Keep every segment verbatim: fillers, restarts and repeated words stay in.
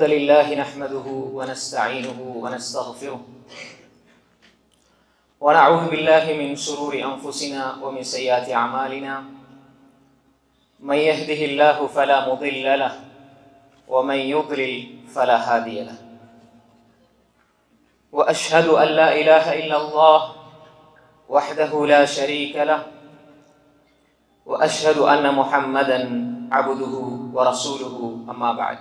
الحمد لله نحمده ونستعينه ونستغفره ونعوذ بالله من شرور أنفسنا ومن سيئات أعمالنا من يهده الله فلا مضل له ومن يضلل فلا هادي له وأشهد أن لا إله إلا الله وحده لا شريك له وأشهد أن محمدا عبده ورسوله أما بعد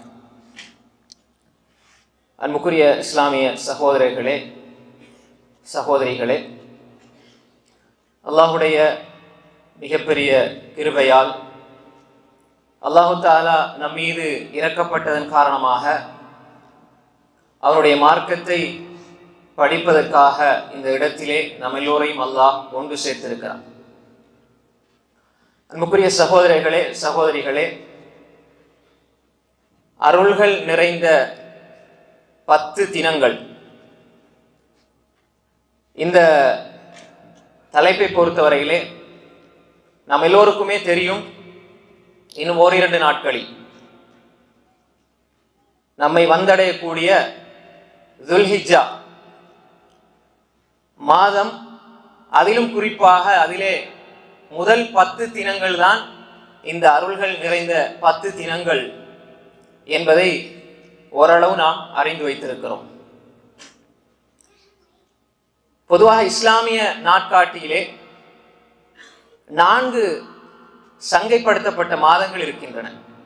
அன்புக்குரிய இஸ்லாமிய சகோதரர்களே சகோதரிகளே, அல்லாஹுடைய மிகப்பெரிய கிருபையால் அல்லாஹு தஆலா நம் மீது இரக்கப்பட்டதன் காரணமாக அவருடைய மார்க்கத்தை படிப்பதற்காக இந்த இடத்திலே நம் எல்லோரையும் அல்லாஹ் ஒன்று சேர்த்திருக்கிறார். அன்புக்குரிய சகோதரர்களே சகோதரிகளே, அருள்கள் நிறைந்த பத்து தினங்கள். இந்த தலைப்பை பொறுத்தவரையிலே நாம் எல்லோருக்குமே தெரியும், இன்னும் ஓரிரண்டு நாட்களில் நம்மை வந்தடையக்கூடிய துல்ஹிஜ்ஜா மாதம், அதிலும் குறிப்பாக அதிலே முதல் பத்து தினங்கள் தான் இந்த அருள்கள் நிறைந்த பத்து தினங்கள் என்பதை ஓரளவு நாம் அறிந்து வைத்திருக்கிறோம். பொதுவாக இஸ்லாமிய நாட்காட்டியிலே நான்கு சங்கைப்படுத்தப்பட்ட மாதங்கள் இருக்கின்றன.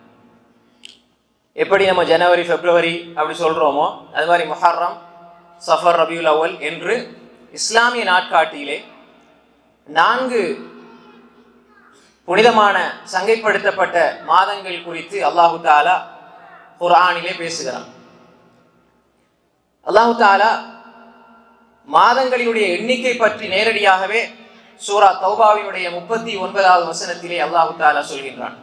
எப்படி நம்ம ஜனவரி பிப்ரவரி அப்படி சொல்றோமோ அது மாதிரி முஹர்ரம், சஃபர், ரபியுல் அவ்வல் என்று இஸ்லாமிய நாட்காட்டியிலே நான்கு புனிதமான சங்கைப்படுத்தப்பட்ட மாதங்கள் குறித்து அல்லாஹு தஆலா குர்ஆனிலே பேசுகிறான். அல்லாஹு தஆலா மாதங்களினுடைய எண்ணிக்கை பற்றி நேரடியாகவே சூரா தௌபாவினுடைய முப்பத்தி ஒன்பதாவது வசனத்திலே அல்லாஹு தஆலா சொல்கின்றான்.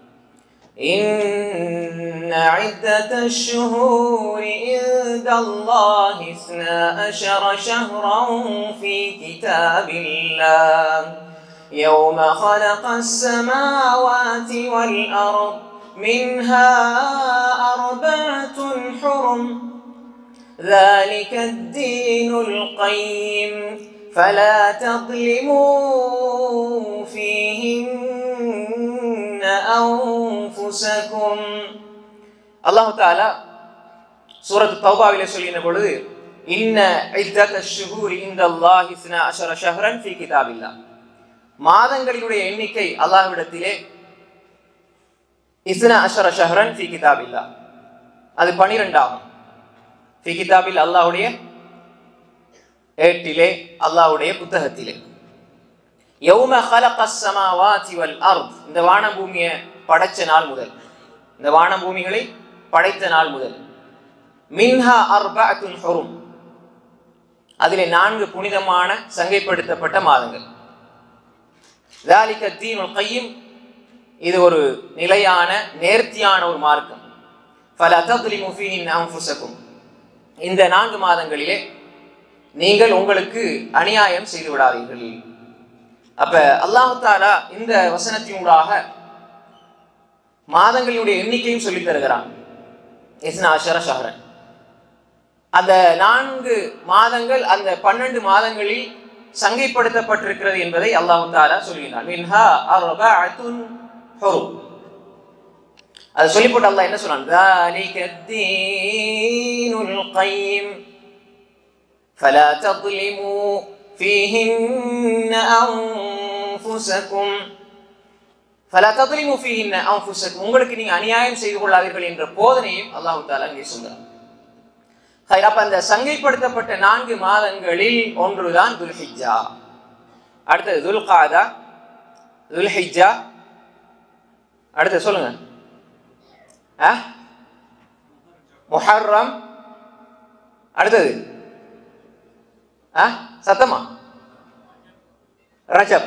இன்ன இத்தத்தஷ் ஷுஹூரி இன்தல்லாஹி இஸ்னா அஷர ஷஹ்ரன் ஃபீ கிதாபில்லாஹ் யௌம خلقஸ் ஸமாவாதி வல் அர்ض منها أربعة حرم ذلك الدين القيم فلا تظلموا فيهن أنفسكم. الله تعالى سورة التوبة சொல்லின பொழுது إن عدة الشهور عند الله اثنا عشر شهرا في كتاب الله, மாதங்களினுடைய எண்ணிக்கை அல்லாஹ்விடத்திலே இஸ்னா அஷர ஷஹ்ரன் ஃபி கிதாபில்லா, அது பன்னிரண்டு ஆகும். ஃபி கிதாபில் அல்லாஹ்வுடைய ஏட்டிலே, அல்லாஹ்வுடைய புத்தகத்திலே. யௌம ஹலகஸ் ஸமாவாதி வல் அர்த், இந்த வான பூமியை படைச்ச நாள் முதல், இந்த வான பூமிகளை படைத்த நாள் முதல். மின்ஹா அர்பஅத்துன் ஹுரும், அதிலே நான்கு புனிதமான சங்கைப்படுத்தப்பட்ட மாதங்கள். ذلك الدين القيم, இது ஒரு நிலையான நேர்த்தியான ஒரு மார்க்கம். ஃபலா தظلموا فيهن أنفسكم, இந்த நான்கு மாதங்களிலே நீங்கள் உங்களுக்கு அநியாயம் செய்து விடாதீர்கள். அப்ப அல்லாஹ் தஆலா இந்த வசனத்தினூடாக மாதங்களுடைய எண்ணிக்கையும் சொல்லித் தருகிறான். இஸ்னா அஷர ஷஹ்ரன், அந்த நான்கு மாதங்கள் அந்த பன்னெண்டு மாதங்களில் சங்கைப்படுத்தப்பட்டிருக்கிறது என்பதை அல்லாஹ் தஆலா சொல்கிறான். மின்ஹா அர்பஅத்துன் ஹுரும், அது சொல்லி போட்டு அல்லாஹ் என்ன சொன்னான்? ذَلِكَ الدِّينُ الْقَيِّمُ فَلَا تَظْلِمُوا فِيهِنَّ أَنفُسَكُمْ فَلَا تَظْلِمُوا فِيهِنَّ أَنفُسَكُمْ, உங்களுக்கு நீங்க அநியாயம் செய்து கொள்ளாதீர்கள் என்ற போதனையும் அல்லாஹ் தஆலா இங்கே சொல்றார். அப்ப அந்த சங்கைப்படுத்தப்பட்ட நான்கு மாதங்களில் ஒன்றுதான் துல்ஹிஜ்ஜா. அடுத்தது துல்காதா, துல்ஹிஜ்ஜா, அடுத்து சொல்லுங்க, முஹர்ரம், அடுத்தது சத்தமா ரஜப்.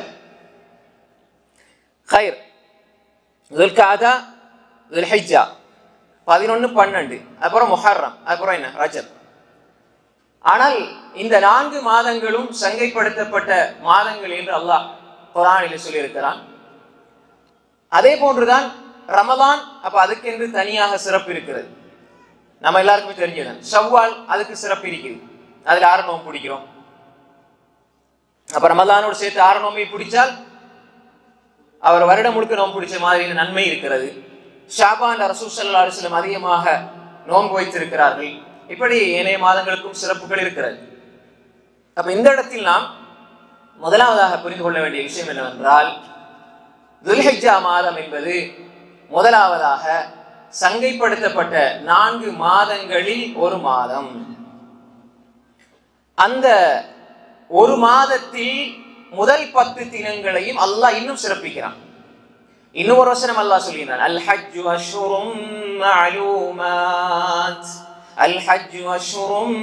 ஹைர், துல்காதா, துல்ஹிஜ்ஜா, பதினொன்னு பன்னெண்டு, அப்புறம் முஹர்ரம், அப்புறம் என்ன ரஜப். ஆனால் இந்த நான்கு மாதங்களும் சங்கைப்படுத்தப்பட்ட மாதங்கள் என்று அல்லாஹ் குர்ஆனில் சொல்லியிருக்கிறான். அதே போன்றுதான் ரமலான், அப்ப அதுக்கென்று தனியாக சிறப்பு இருக்கிறது. நம்ம எல்லாருக்குமே தெரிஞ்சது. ஷவ்வால் அதுக்கு சிறப்பு இருக்குது. அதுல ஆறு நோம்பு பிடிக்கிறோம். அப்ப ரமலானோடு சேர்த்து ஆறு நோம்பை பிடிச்சால் அவர் வருடம் முழுக்க நோம்பு பிடிச்ச மாதிரி நன்மை இருக்கிறது. ஷாபான் ரசூல் ஸல்லல்லாஹு அலைஹி வஸல்லம் அதிகமாக நோன்பு வைத்திருக்கிறார்கள். இப்படி ஏனைய மாதங்களுக்கும் சிறப்புகள் இருக்கிறது. அப்ப இந்த இடத்தில் நாம் முதலாவதாக புரிந்து கொள்ள வேண்டிய விஷயம் என்னவென்றால், துல்ஹிஜ்ஜா மாதம் என்பது முதலாவதாக சங்கைப்படுத்தப்பட்ட நான்கு மாதங்களில் ஒரு மாதம். அந்த ஒரு மாதத்தில் முதல் பத்து தினங்களையும் அல்லாஹ் இன்னும் சிறப்பிக்கிறான். இன்னும் ஒரு வசனம் அல்லாஹ் சொல்கிறான், அல் ஹஜ்ஜு அஷ்ஹுரும் மஅலூமாத், அல் ஹஜ்ஜு அஷ்ஹுரும்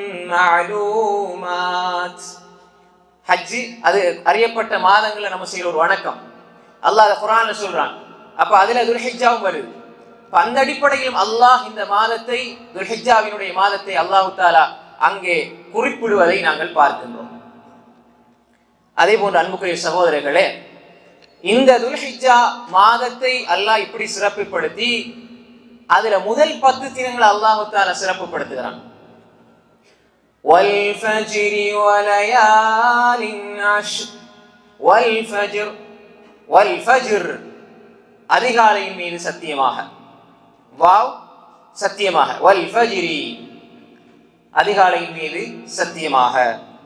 மஅலூமாத். ஹஜ் அது அறியப்பட்ட மாதங்களை நம்ம செய்யற ஒரு வணக்கம். அல்லாஹ் அதை குர்ஆன்ல சொல்றான். அப்ப அதுல துல்ஹிஜ்ஜாவும் வருது. அந்த அடிப்படையிலும் அல்லாஹ் இந்த மாதத்தை, துல்ஹிஜ்ஜாவினுடைய மாதத்தை அல்லாஹ் தஆலா அங்கே குறிப்பிடுவதை நாங்கள் பார்க்கின்றோம். அதே போன்று அன்புக்குரிய சகோதரர்களே, இந்த துல்ஹிஜ்ஜா மாதத்தை அல்லாஹ் இப்படி சிறப்புப்படுத்தி அதுல முதல் பத்து தினங்களை அல்லாஹ் தஆலா சிறப்புப்படுத்துகிறான். வல் ஃபஜ்ரி வலயாலின் அஷ்ர், வல் ஃபஜ்ர், வல் ஃபஜ்ர் அதிகாலையின் மீது சத்தியமாக, வாவ் சத்தியமாக, வல் ஃபஜ்ரி அதிகாலையின் மீது சத்தியமாக,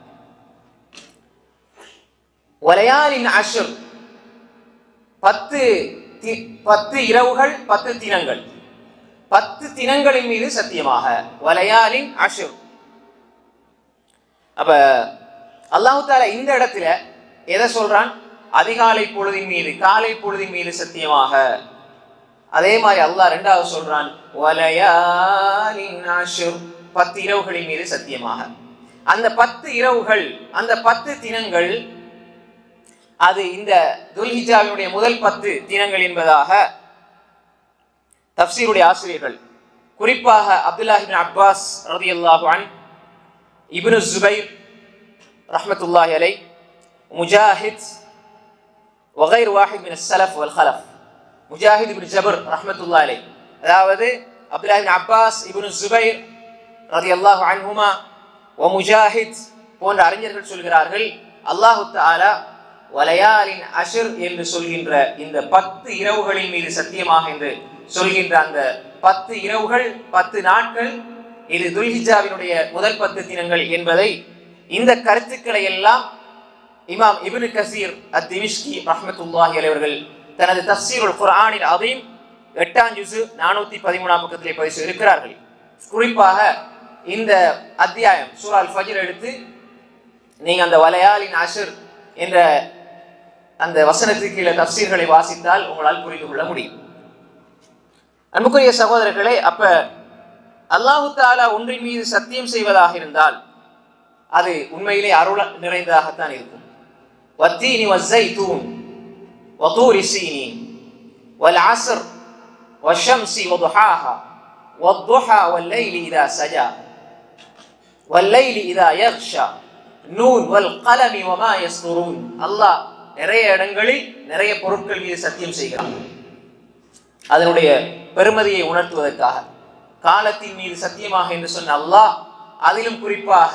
வலயாலின் அஷ்ர் பத்து பத்து இரவுகள் பத்து தினங்கள், பத்து தினங்களின் மீது சத்தியமாக, வலயாலின் அஷ்ர். அப்ப அல்லாஹ் தஆலா இந்த இடத்துல எதை சொல்றான்? அதிகாலை பொழுதின் மீது, காலை பொழுதின் மீது சத்தியமாக. அதே மாதிரி அல்லாஹ் இரண்டாவது சொல்றான், வலயாலின் அஷ்ர் பத்து இரவுகளின் மீது சத்தியமாக. அந்த பத்து இரவுகள், அந்த பத்து தினங்கள், அது இந்த துல்ஹிஜ்ஜாவினுடைய முதல் பத்து தினங்கள் என்பதாக தஃப்சீருடைய ஆசிரியர்கள், குறிப்பாக அப்துல்லாஹ் இப்னு அப்பாஸ் ரலியல்லாஹு அன்ஹு, இப்னு ஸுபைர் ரஹ்மத்துல்லாஹி அலைஹி, முஜாஹித் وغير واحد من السلف والخلف, முஜாஹித் இப்னு ஜபர் ரஹ்மத்துல்லாஹி அலைஹி, அதாவது Abdullah ibn Abbas, ibn Zubair ரலியல்லாஹு அன்ஹுமா வ முஜாஹித் போன்ற அறிஞர்கள் சொல்கிறார்கள், அல்லாஹ் தஆலா வலயாலின் அஷ்ர் என்று சொல்கின்ற இந்த பத்து இரவுகளின் மீது சத்தியமாக என்று சொல்கின்ற அந்த பத்து இரவுகள், பத்து நாட்கள், இது துல்ஹிஜ்ஜாவினுடைய முதல் பத்து தினங்கள் என்பதை, இந்த கருத்துக்களை எல்லாம் இமாம் இப்னு கஸீர் அத்-திமிஷ்கி ரஹ்மத்துல்லாஹி அலைஹி அவர்கள் தனது தஃப்சீருல் குர்ஆனில் அதீம் எட்டாம் ஜுஸு நானூத்தி பதிமூணாம் பக்கத்திலே பதிவு செய்திருக்கிறார்கள். குறிப்பாக இந்த அத்தியாயம் சூரா அல் ஃபஜ்ர் எடுத்து நீங்க அந்த வலயாலின் அஷ்ர் என்ற அந்த வசனத்துக்கு கீழே தஃப்சீர்களை வாசித்தால் உங்களால் புரிந்து கொள்ள முடியும். அன்புக்குரிய சகோதரர்களே, அப்ப அல்லாஹ் தஆலா ஒன்றின் மீது சத்தியம் செய்வதாக இருந்தால் அது உண்மையிலே அருள் நிறைந்ததாகத்தான் இருக்கும். வத்தீனி வஸ்ஸைத்தூன் வதூரி சீனீன் வல் அஸ்ர் வஷ்ஷம்ஸி வதுஹாஹா வத்துஹா வல்லைலி இதா சஜா வல்லைலி இதா யக்ஷா நூன் வல் கலமி வமா யஸ்துரூன். அல்லாஹ் நிறைய இடங்களில் நிறைய பொருட்கள் மீது சத்தியம் செய்கிறான். அதனுடைய பெருமதியை உணர்த்துவதற்காக காலத்தின் மீது சத்தியமாக என்று சொன்ன அல்லாஹ் அதிலும் குறிப்பாக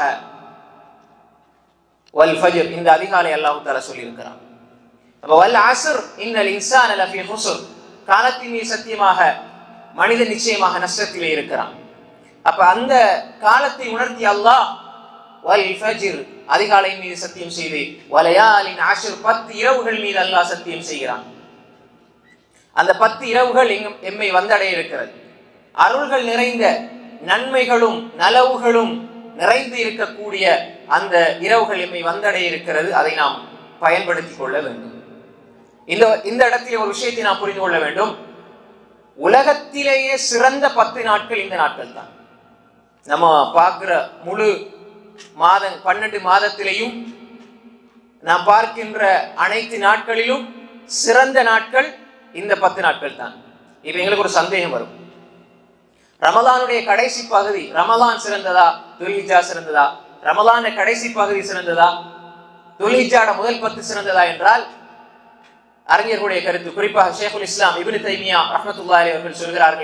வல் ஃபஜ்ர் இந்த அதிகாலை அல்லாஹ் தஆலா சொல்லி இருக்கிறான். அப்ப வல் அஸ்ர் இன்னல் இன்சான லஃபீ ஹுஸ்ர் காலத்தின் மீது சத்தியமாக மனிதன் நிச்சயமாக நஷ்டத்திலே இருக்கிறான். அப்ப அந்த காலத்தை உணர்த்திய அல்லாஹ் வல் ஃபஜ்ர் அதிகாலை மீது சத்தியம் செய்து வலயாலின் அஷ்ர் பத்து இரவுகள் மீது அல்லாஹ் சத்தியம் செய்கிறான். அந்த பத்து இரவுகள் எம்மை வந்தடைய இருக்கிறது. அருள்கள் நிறைந்த நன்மைகளும் நலவுகளும் நிறைந்து இருக்கக்கூடிய அந்த இரவுகள் எம்மை வந்தடைய இருக்கிறது. அதை நாம் பயன்படுத்திக் கொள்ள வேண்டும். இந்த இந்த இடத்திலே ஒரு விஷயத்தை நாம் புரிந்து கொள்ள வேண்டும். உலகத்திலேயே சிறந்த பத்து நாட்கள் இந்த நாட்கள் தான். நம்ம பார்க்கிற முழு மாதம் பன்னெண்டு மாதத்திலேயும் நாம் பார்க்கின்ற அனைத்து நாட்களிலும் சிறந்த நாட்கள் இந்த பத்து நாட்கள் தான். இப்ப எங்களுக்கு ஒரு சந்தேகம் வரும், ரமலானுடைய கடைசி பகுதி ரமலான் சிறந்ததா துல்ஹிஜ்ஜா சிறந்ததா, ரமலான கடைசி பகுதி சிறந்ததா துல்ஹிஜ்ஜாட முதல் பத்து சிறந்ததா என்றால் அறிஞர்களுடைய கருத்து, குறிப்பாக ஷேகுல் இஸ்லாம் இப்னு தைமியா ரஹ்மத்துல்லாஹி அலைஹி அவர்கள் சொல்கிறார்கள்,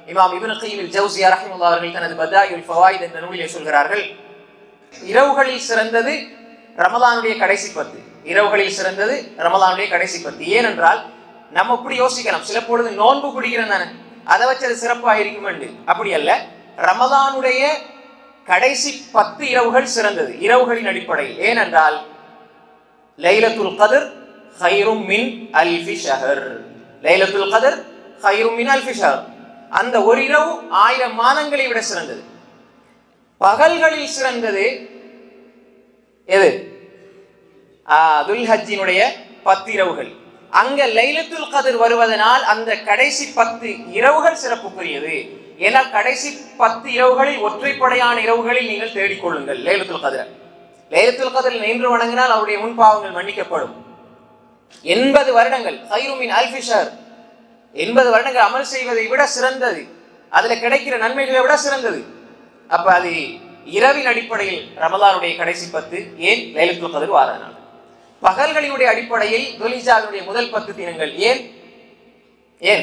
இமாம் இப்னு கய்யிம் அல்-ஜௌஸியா ரஹிமஹுல்லாஹ் அவர்கள் தனது பதாயிஉல் ஃபவாயித் என்ற நூலிலே சொல்கிறார்கள், இரவுகளில் சிறந்தது ரமலானுடைய கடைசி பத்து. இரவுகளில் சிறந்தது ரமலானுடைய கடைசி பத்து. ஏனென்றால் நம்ம இப்படி யோசிக்கலாம், சில பொழுது நோன்பு பிடிக்கிறேன் தானே, அதை வச்சு அது சிறப்பாக இருக்கும் என்று. அப்படி அல்ல, ரமலானுடைய கடைசி பத்து இரவுகள் சிறந்தது இரவுகளின் அடிப்படையில். ஏனென்றால் லைலத்துல் கத்ர் கைரும் மின் அல்ஃபி ஷஹர். லைலத்துல் கத்ர் கைரும் மின் அல்ஃபி ஷஹர். அந்த ஒரு இரவு ஆயிரம் மாதங்களை விட சிறந்தது. பகல்களில் சிறந்தது எது? துல்ஹஜ்ஜினுடைய பத்து இரவுகள். அங்க லைலத்துல் கத்ர் வருவதனால் அந்த கடைசி பத்து இரவுகள் சிறப்புக்குரியது. ஏனால் கடைசி பத்து இரவுகளில் ஒற்றைப்படையான இரவுகளில் நீங்கள் தேடிக்கொள்ளுங்கள் லைலத்துல் கத்ர். லைலத்துல் கத்ரில் நின்று வணங்கினால் அவருடைய முன்பாவங்கள் மன்னிக்கப்படும். எண்பது வருடங்கள் கைரும் மின் அல்ஃபி ஷஹர், எண்பது வருடங்கள் அமல் செய்வதை விட சிறந்தது, அதுல கிடைக்கிற நன்மைகளை விட சிறந்தது. அப்ப அது இரவின் அடிப்படையில் ரமலானுடைய கடைசி பத்து. ஏன்? லைலத்துல் கத்ர் வாரனால். பகல்களினுடைய அடிப்படையில் துல்ஹிஜ்ஜாவுடைய முதல் பத்து தினங்கள். ஏன்? ஏன்?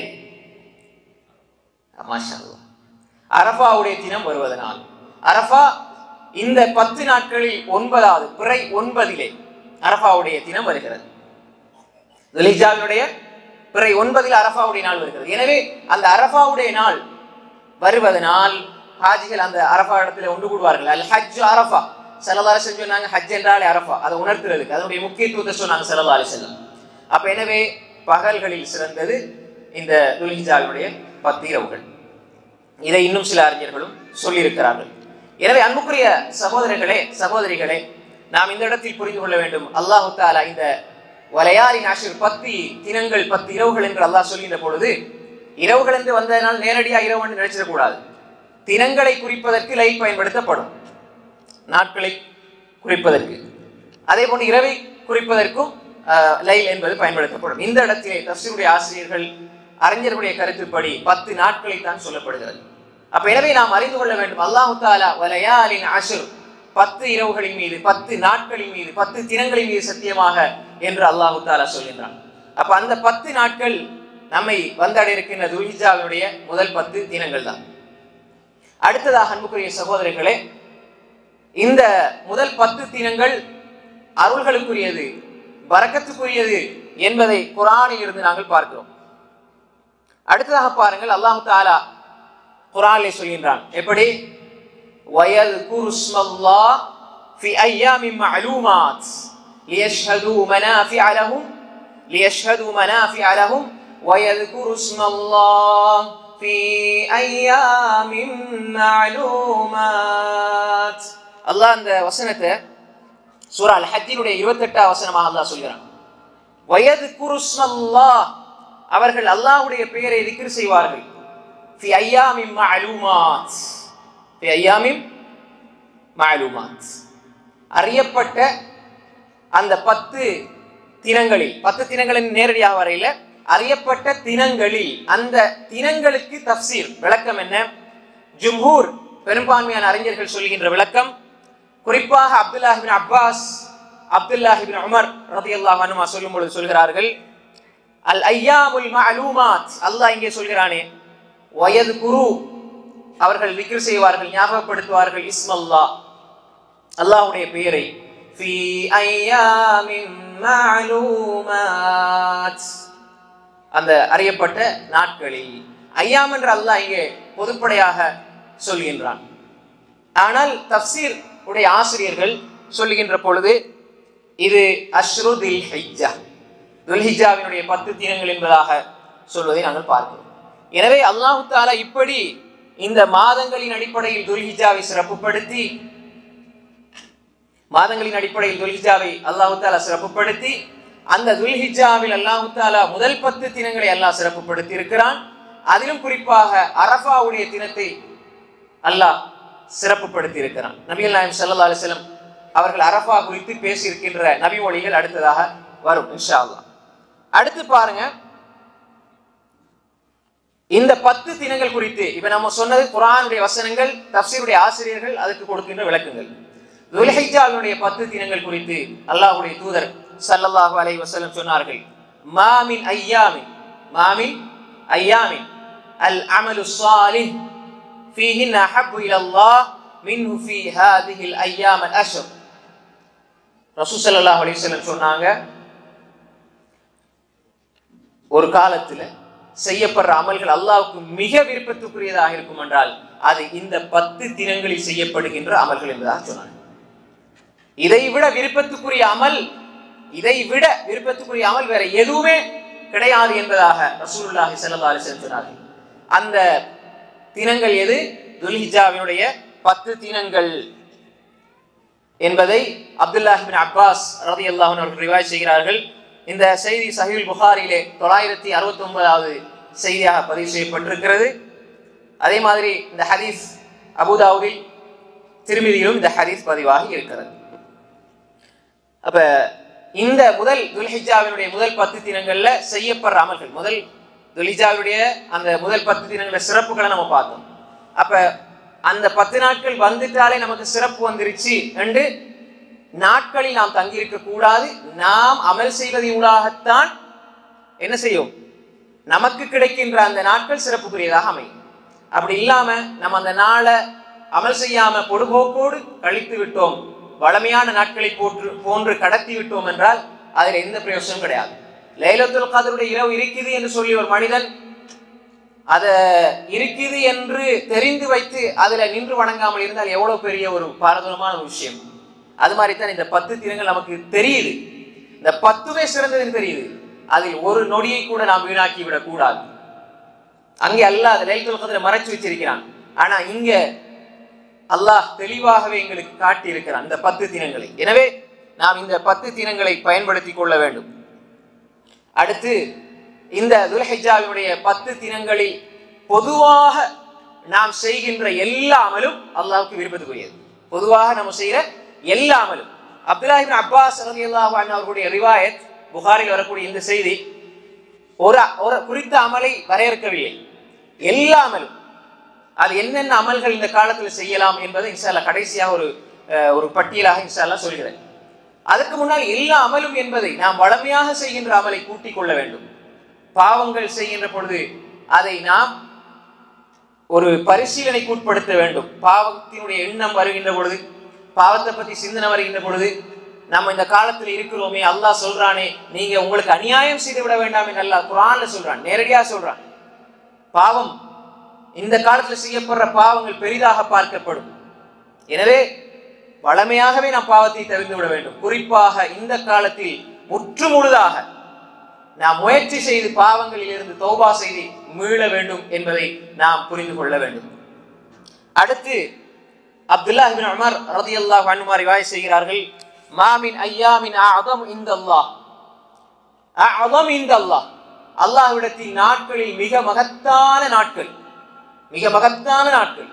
மாஷா அல்லாஹ், அரஃபாவுடைய தினம் வருவதனால். அரஃபா இந்த பத்து நாட்களில் ஒன்பதாவது பிறை ஒன்பதிலே அரஃபாவுடைய தினம் வருகிறது. துல்ஹிஜ்ஜாவுடைய பிறை ஒன்பதில் அரஃபாவுடைய நாள் வருகிறது. எனவே அந்த அரஃபாவுடைய நாள் வருவதனால் ஹாஜிகள் அந்த அரஃபா இடத்துல ஒன்று கூடுவார்கள். அல் ஹஜ் அரஃபா. ஸல்லல்லாஹு அலைஹி வஸல்லம் சொன்னாங்க, ஹஜ் என்றாலே அரஃபா, அதை உணர்த்துறதுக்கு அதனுடைய முக்கியத்துவத்தை சொன்னாங்க ஸல்லல்லாஹு அலைஹி வஸல்லம். அப்ப எனவே பகல்களில் சிறந்தது இந்த துல்ஹிஜ்ஜாவுடைய பத்து இரவுகள். இதை இன்னும் சில அறிஞர்களும் சொல்லியிருக்கிறார்கள். எனவே அன்புக்குரிய சகோதரர்களே சகோதரிகளே, நாம் இந்த இடத்தில் புரிந்து கொள்ள வேண்டும், அல்லாஹு தஆலா இந்த வலையாலின் அஷ்ர் பத்து தினங்கள் பத்து இரவுகள் என்று அல்லாஹ் சொல்கின்ற பொழுது, இரவுகள் என்று வந்ததனால் நேரடியாக இரவு என்று நினைச்சிடக்கூடாது. தினங்களை குறிப்பதற்கு லைல் பயன்படுத்தப்படும், நாட்களை குறிப்பதற்கு. அதே போன்று இரவை குறிப்பதற்கும் லைல் என்பது பயன்படுத்தப்படும். இந்த இடத்திலே தஃசீருடைய ஆசிரியர்கள் அறிஞர்களுடைய கருத்துப்படி பத்து நாட்களை தான் சொல்லப்படுகிறது. அப்ப எனவே நாம் அறிந்து கொள்ள வேண்டும், அல்லாஹு தஆலா வலையாலின் அஷ்ர் பத்து இரவுகளின் மீது பத்து நாட்களின் மீது பத்து தினங்களின் மீது சத்தியமாக என்று அல்லாஹு தஆலா சொல்கின்றான். அப்ப அந்த பத்து நாட்கள் நம்மை வந்தடைய இருக்கின்ற துல்ஹிஜ்ஜாவுடைய முதல் பத்து தினங்கள் தான். அடுத்ததாக அன்புக்குரிய சகோதரர்களே, இந்த முதல் பத்து தினங்கள் அருள்களுக்குரியது, பரக்கத்துக்குரியது என்பதை குர்ஆனில் இருந்து நாங்கள் பார்க்கிறோம். அடுத்ததாக பாருங்கள், அல்லாஹு தஆலா குர்ஆனிலே சொல்கின்றான். எப்படி? வயذ்குரு ஸ்மல்லாஹ் ஃபி அய்யாமின் மஅலூமாத் லியஷ்ஹது மனாஃபிஅ லஹும் லியஷ்ஹது மனாஃபிஅ லஹும் வயذ்குரு ஸ்மல்லாஹ் ஃபி அய்யாமின் மஅலூமாத். அல்லாஹ் அந்த வசனத்தை சூரா அல் ஹஜ்ஜினுடைய இருபத்தி எட்டாவது வசனமாக அல்லாஹ் சொல்கிறான். வயذ்குரு ஸ்மல்லாஹ், அவர்கள் அல்லாஹ்வுடைய பெயரை திக்ர் செய்வார்கள். ஃபி அய்யாமின் மஅலூமாத், ஃபி அய்யாமின் மஅலூமாத், அறியப்பட்ட அந்த பத்து தினங்களில், பத்து தினங்களின் நேரடியாக வரையில அறியப்பட்ட தினங்களில், அந்த தினங்களுக்கு தஃப்சீர் விளக்கம் என்ன? ஜும்ஹூர் பெரும்பான்மையான அறிஞர்கள் சொல்கின்ற விளக்கம், குறிப்பாக Abdullah ibn Abbas, Abdullah ibn Umar ரலியல்லாஹு அன்ஹுமா சொல்லும் பொழுது சொல்கிறார்கள், அல் அய்யாமுல் மஅலூமாத், அல்லாஹ் இங்கே சொல்கிறானே வயذ்குரு, அவர்கள் திக்ர் செய்வார்கள், ஞாபகப்படுத்துவார்கள், இஸ்மல்லாஹ், அல்லாஹ்வுடைய பெயரை, ஃபீ அய்யாமின் மஅலூமாத், அந்த அறியப்பட்ட நாட்களில். ஐயாம் என்று அல்லாஹ் இங்கே பொதுப்படையாக சொல்கின்றான். ஆனால் தஃப்சீர் உடைய ஆசிரியர்கள் சொல்லுகின்ற பொழுது இது அஷ்ரு தில் ஹிஜ்ஜா, துல்ஹிஜ்ஜாவினுடைய பத்து தினங்கள் என்பதாக சொல்வதை நாங்கள் பார்க்கிறோம். எனவே அல்லாஹு தஆலா இப்படி இந்த மாதங்களின் அடிப்படையில் துல்ஹிஜ்ஜாவை சிறப்புப்படுத்தி, மாதங்களின் அடிப்படையில் துல்ஹிஜ்ஜாவை அல்லாஹு தஆலா சிறப்புப்படுத்தி, அந்த துல்ஹிஜ்ஜாவில் அல்லாஹு தஆலா முதல் பத்து தினங்களை அல்லாஹ் சிறப்புப்படுத்தி இருக்கிறான். அதிலும் குறிப்பாக அரஃபாவுடைய தினத்தை அல்லாஹ் சிறப்புப்படுத்தி இருக்கிறான். நபிகள் நாயகம் ஸல்லல்லாஹு அலைஹி வஸல்லம் அவர்கள் அரஃபா குறித்து பேசி இருக்கின்ற நபி மொழிகள் அடுத்ததாக வரும் இன்ஷா அல்லாஹ். அடுத்து பாருங்க, இந்த பத்து தினங்கள் குறித்து இப்ப நம்ம சொன்னது குர்ஆனுடைய வசனங்கள், தஃப்சீருடைய ஆசிரியர்கள் அதுக்கு கொடுக்கின்ற விளக்கங்கள். துல்ஹிஜ்ஜாவுடைய பத்து தினங்கள் குறித்து அல்லாஹ்வுடைய தூதர் ஸல்லல்லாஹு அலைஹி வஸல்லம் சொன்னார்கள், மாமின் ஐயாமின், மாமின் ஐயாமின், அல் அமலு ஸாலிஹ் ஃபீஹின் அஹப்பு இலல்லாஹ் மின்ஹு ஃபீ ஹாதிஹில் அய்யாம் அல் அஷ்ர். ரசூல் ஸல்லல்லாஹு அலைஹி வஸல்லம் சொன்னாங்க, ஒரு காலத்துல செய்யப்படுற அமல்கள் அல்லாஹ்வுக்கு மிக விருப்பத்துக்குரியதாக இருக்கும் என்றால் அது இந்த பத்து தினங்களில் செய்யப்படுகின்ற அமல்கள் என்பதாக சொன்னாங்க. இதை விட விருப்பத்துக்குரிய அமல் இதை விட விருப்பத்துக்குரிய அமல் வேற எதுவுமே கிடையாது என்பதாக ரசூலுல்லாஹி ஸல்லல்லாஹு அலைஹி வஸல்லம் சொன்னார்கள். அந்த தினங்கள் எது? துல்ஹிஜ்ஜாவினுடைய பத்து தினங்கள் என்பதை அப்துல்லாஹ் இப்னு அப்பாஸ் ரலியல்லாஹு அன்ஹு அவர்கள் ரிவாயத் செய்கிறார்கள். இந்த செய்தி சஹீஹுல் புகாரியிலே தொள்ளாயிரத்தி அறுபத்தி ஒன்பதாவது செய்தியாக பதிவு செய்யப்பட்டிருக்கிறது. அதே மாதிரி இந்த ஹதீஸ் அபூதாவுதில் திர்மிதியிலும் இந்த ஹதீஸ் பதிவாகி இருக்கிறது. அப்ப இந்த முதல் துல்ஹிஜ்ஜாவினுடைய முதல் பத்து தினங்கள்ல செய்யப்படுற அமல்கள், முதல் துல்ஹிஜ்ஜாவுடைய அந்த முதல் பத்து தினங்கள சிறப்புகளை நம்ம பார்த்தோம். அப்ப அந்த பத்து நாட்கள் வந்துட்டாலே நமக்கு சிறப்பு வந்துருச்சு என்று நாட்களில் நாம் தங்கியிருக்க கூடாது. நாம் அமல் செய்வதற்காகத்தான் என்ன செய்யும், நமக்கு கிடைக்கின்ற அந்த நாட்கள் சிறப்புக்குரியதாக அமையும். அப்படி இல்லாம நம்ம அந்த நாளை அமல் செய்யாம பொடுபோக்கோடு கழித்து விட்டோம், வளமையான நாட்களை போன்று போன்று கடத்தி விட்டோம் என்றால் அதில் எந்த பிரயோசனம் கிடையாது. லைலத்துல் கத்ருடைய இரவு இருக்குது என்று சொல்லி ஒரு மனிதன் அத இருக்குது என்று தெரிந்து வைத்து அதுல நின்று வணங்காமல் இருந்தால் எவ்வளவு பெரிய ஒரு பாரதூரமான ஒரு விஷயம். அது மாதிரி தான் இந்த பத்து தினங்கள் நமக்கு தெரியுது, இந்த பத்துமே சிறந்ததுன்னு தெரியுது. அதில் ஒரு நொடியை கூட நாம் வீணாக்கி விடக் கூடாது. அங்கே அல்லாஹ் லைலத்துல் கத்ரை மறைச்சு வச்சிருக்கிறான், ஆனா இங்க அல்லாஹ் தெளிவாகவே எங்களுக்கு காட்டி இருக்கிறான் இந்த பத்து தினங்களை. எனவே நாம் இந்த பத்து தினங்களை பயன்படுத்தி கொள்ள வேண்டும். அடுத்து இந்த துல்ஹிஜ்ஜாவினுடைய பத்து தினங்களில் பொதுவாக நாம் செய்கின்ற எல்லா அமலும் அல்லாஹ்வுக்கு விருப்பத்துக்குரியது. பொதுவாக நம்ம செய்கிற எல்லா அமலும். அப்துல்லாஹ் இப்னு அப்பாஸ் ரலியல்லாஹு அன்ஹு அவர்களுடைய ரிவாயத் புகாரில் வரக்கூடிய இந்த செய்தி ஒரு ஒரு குறித்த அமலை வரையறுக்கவில்லை, எல்லா அமலும். அது என்னென்ன அமல்கள் இந்த காலத்தில் செய்யலாம் என்பதை இன்ஷா அல்லாஹ் கடைசியாக ஒரு ஒரு பட்டியலாக இன்ஷா அல்லாஹ் சொல்கிறேன். அதுக்கு முன்னால் எல்லா அமலும் என்பதை நாம் வளமையாக செய்கின்ற அமலை கூட்டிக் கொள்ள வேண்டும். பாவங்கள் செய்கின்ற பொழுது அதை நாம் ஒரு பரிசீலனைக்கு உட்படுத்த வேண்டும். பாவத்தினுடைய எண்ணம் வருகின்ற பொழுது, பாவத்தை பத்தி சிந்தனை வருகின்ற பொழுது, நம்ம இந்த காலத்தில் இருக்கிறோமே, அல்லாஹ் சொல்றானே நீங்க உங்களுக்கு அநியாயம் செய்து விட வேண்டாம் என்று அல்லாஹ் குர்ஆன்ல சொல்றான், நேரடியா சொல்றான். பாவம் இந்த காலத்தில் செய்யப்படுற பாவங்கள் பெரிதாக பார்க்கப்படும். எனவே வளமையாகவே நாம் பாவத்தை தவிர்த்து விட வேண்டும். குறிப்பாக இந்த காலத்தில் முற்று முழுதாக நாம் முயற்சி செய்து பாவங்களில் இருந்து தௌபா செய்து மீள வேண்டும் என்பதை நாம் புரிந்து கொள்ள வேண்டும். அடுத்து அப்துல்லாஹ் இப்னு உமர் ரலியல்லாஹு அன்ஹு ரிவாயத் செய்கிறார்கள், மாமின் ஐயாமின் அஅதம் இன்தல்லாஹ், அஅதம் இன்தல்லாஹ், அல்லாஹ்விடத்தில் நாட்களில் மிக மகத்தான நாட்கள், மிக மகத்தான நாட்கள்.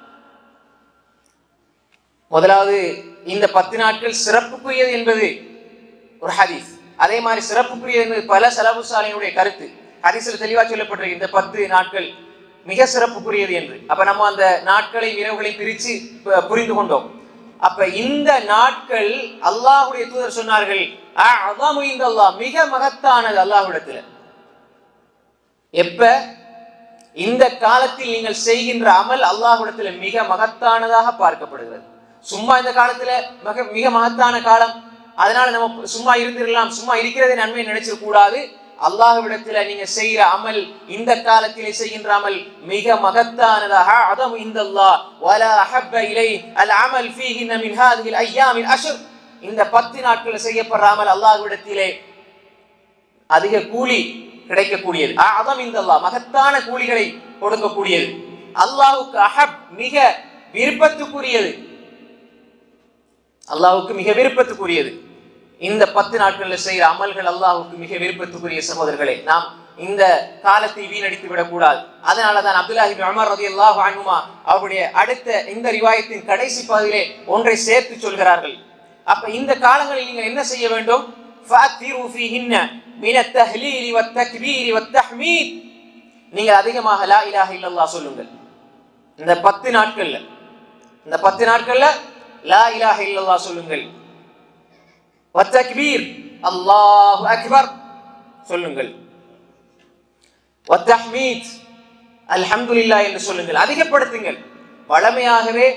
முதலாவது இந்த பத்து நாட்கள் சிறப்புக்குரியது என்பது ஒரு ஹதீஸ். அதே மாதிரி சிறப்புக்குரியது என்பது பல ஸலஃபு ஸாலிஹினுடைய கருத்து. ஹதீஸில் தெளிவாக சொல்லப்பட்டிருக்கு இந்த பத்து நாட்கள் மிக சிறப்புக்குரியது என்று. அப்ப நம்ம அந்த நாட்களை இரவுகளை பிரித்து புரிந்து கொண்டோம். அப்ப இந்த நாட்கள் அல்லாஹ்வுடைய தூதர் சொன்னார்கள், அஅதமு இன்தல்லாஹ், மிக மகத்தானது அல்லாஹ்விடத்தில். எப்ப இந்த காலத்தில் நீங்கள் செய்கின்ற அமல் அல்லாஹ்விடத்தில் மிக மகத்தானதாக பார்க்கப்படுகிறது. சும்மா இந்த காலத்துல மிக மிக மகத்தான காலம், அதனால நம்ம சும்மா இருந்திரலாம், சும்மா இருக்கிறதே நன்மை நினைச்சிட கூடாது. அல்லாஹ்விடத்துல நீங்க செய்கிற அமல், இந்த காலத்திலே செய்கின்ற அமல் மிக மகத்தானதாக, அதமு இன்தல்லாஹ் வலா அஹப்ப இலை அல் அமல் ஃபீஹின் மின் ஹாதிஹில் அய்யாமில் அஷ்ர், இந்த பத்து நாட்கள் செய்யப்படுற அமல் அல்லாஹ்விடத்திலே அதிக கூலி கிடைக்கக்கூடியது. அதம் இன்தல்லாஹ், மகத்தான கூலிகளை கொடுக்கக்கூடியது. அல்லாஹ்வுக்கு அஹப், மிக விருப்பத்துக்குரியது, அல்லாஹ்வுக்கு மிக விருப்பத்துக்குரியது. இந்த பத்து நாட்களில் செய்கிற அமல்கள் அல்லாஹ்வுக்கு மிக விருப்பத்துக்குரிய சகோதரர்களே. நாம் இந்த காலத்தை வீணடித்து விடக்கூடாது. அதனாலதான் அப்துல்லாஹ் இப்னு உமர் ரலியல்லாஹு அன்ஹுமா அவருடைய அடுத்த இந்த ரிவாயத்தின் கடைசி பகுதியிலே ஒன்றை சேர்த்து சொல்கிறார்கள். அப்ப இந்த காலங்களில் நீங்கள் என்ன செய்ய வேண்டும்? ஃபஅக்திரு ஃபீஹின்ன மின தஹ்லீலி வத்தக்பீரி வத்தஹ்மீத், நீங்கள் அதிகமாக லா இலாஹ இல்லல்லாஹ் சொல்லுங்கள். இந்த பத்து நாட்கள்ல இந்த பத்து நாட்கள்ல லா இலாஹ இல்லல்லாஹ் சொல்லுங்கள். வத்தக்பீர், அல்லாஹு அக்பர் சொல்லுங்கள். வத்தஹ்மீத், அல்ஹம்துலில்லாஹ் என்று சொல்லுங்கள், அதிகப்படுத்துங்கள். வளமையாகவே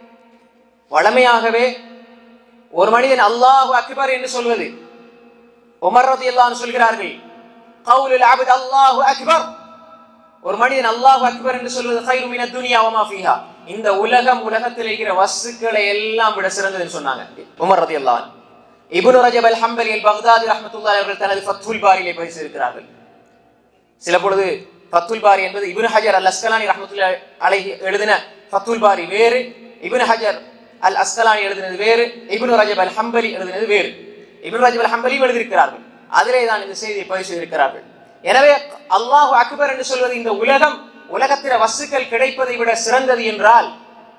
வளமையாகவே ஒரு மனிதன் அல்லாஹு அக்பர் என்று சொல்வது, உமர் ரலியல்லாஹு அன்ஹு சொல்கிறார்கள், கவுலுல் அப்த் அல்லாஹு அக்பர், ஒரு மனிதன் அல்லாஹு அக்பர் என்று சொல்வது கைரு மினத் துன்யா வமா ஃபீஹா, இந்த உலகம் உலகத்தில் இருக்கிற வஸ்துக்களை எல்லாம் விட சிறந்ததுன்னு சொன்னாங்க உமர் ரலியல்லாஹு அன்ஹு. இப்னு ரஜப் அல் ஹம்பலி அல் பக்தாதி ரஹ்மத்துல்லாஹி அவர்கள் தனது ஃபத்ஹுல் பாரியிலே பேசியிருக்கிறார்கள். சில பொழுது ஃபத்ஹுல் பாரி என்பது இப்னு ஹஜர் அல் அஸ்கலானி ரஹ்மத்துல்லாஹி அலைஹி எழுதின ஃபத்ஹுல் பாரி வேறு, இப்னு ஹஜர் அல் அஸ்கலானி எழுதினது வேறு, இப்னு ரஜப் அல் ஹம்பலி எழுதினது வேறு. இப்னு ரஜப் அல் ஹம்பலி எழுதியிருக்கிறார்கள், அதிலே தான் இந்த செய்தியை பதிவு செய்திருக்கிறார்கள். எனவே அல்லாஹு அக்பர் என்று சொல்வது இந்த உலகம் உலகத்தில வஸ்துக்கள் கிடைப்பதை விட சிறந்தது என்றால்,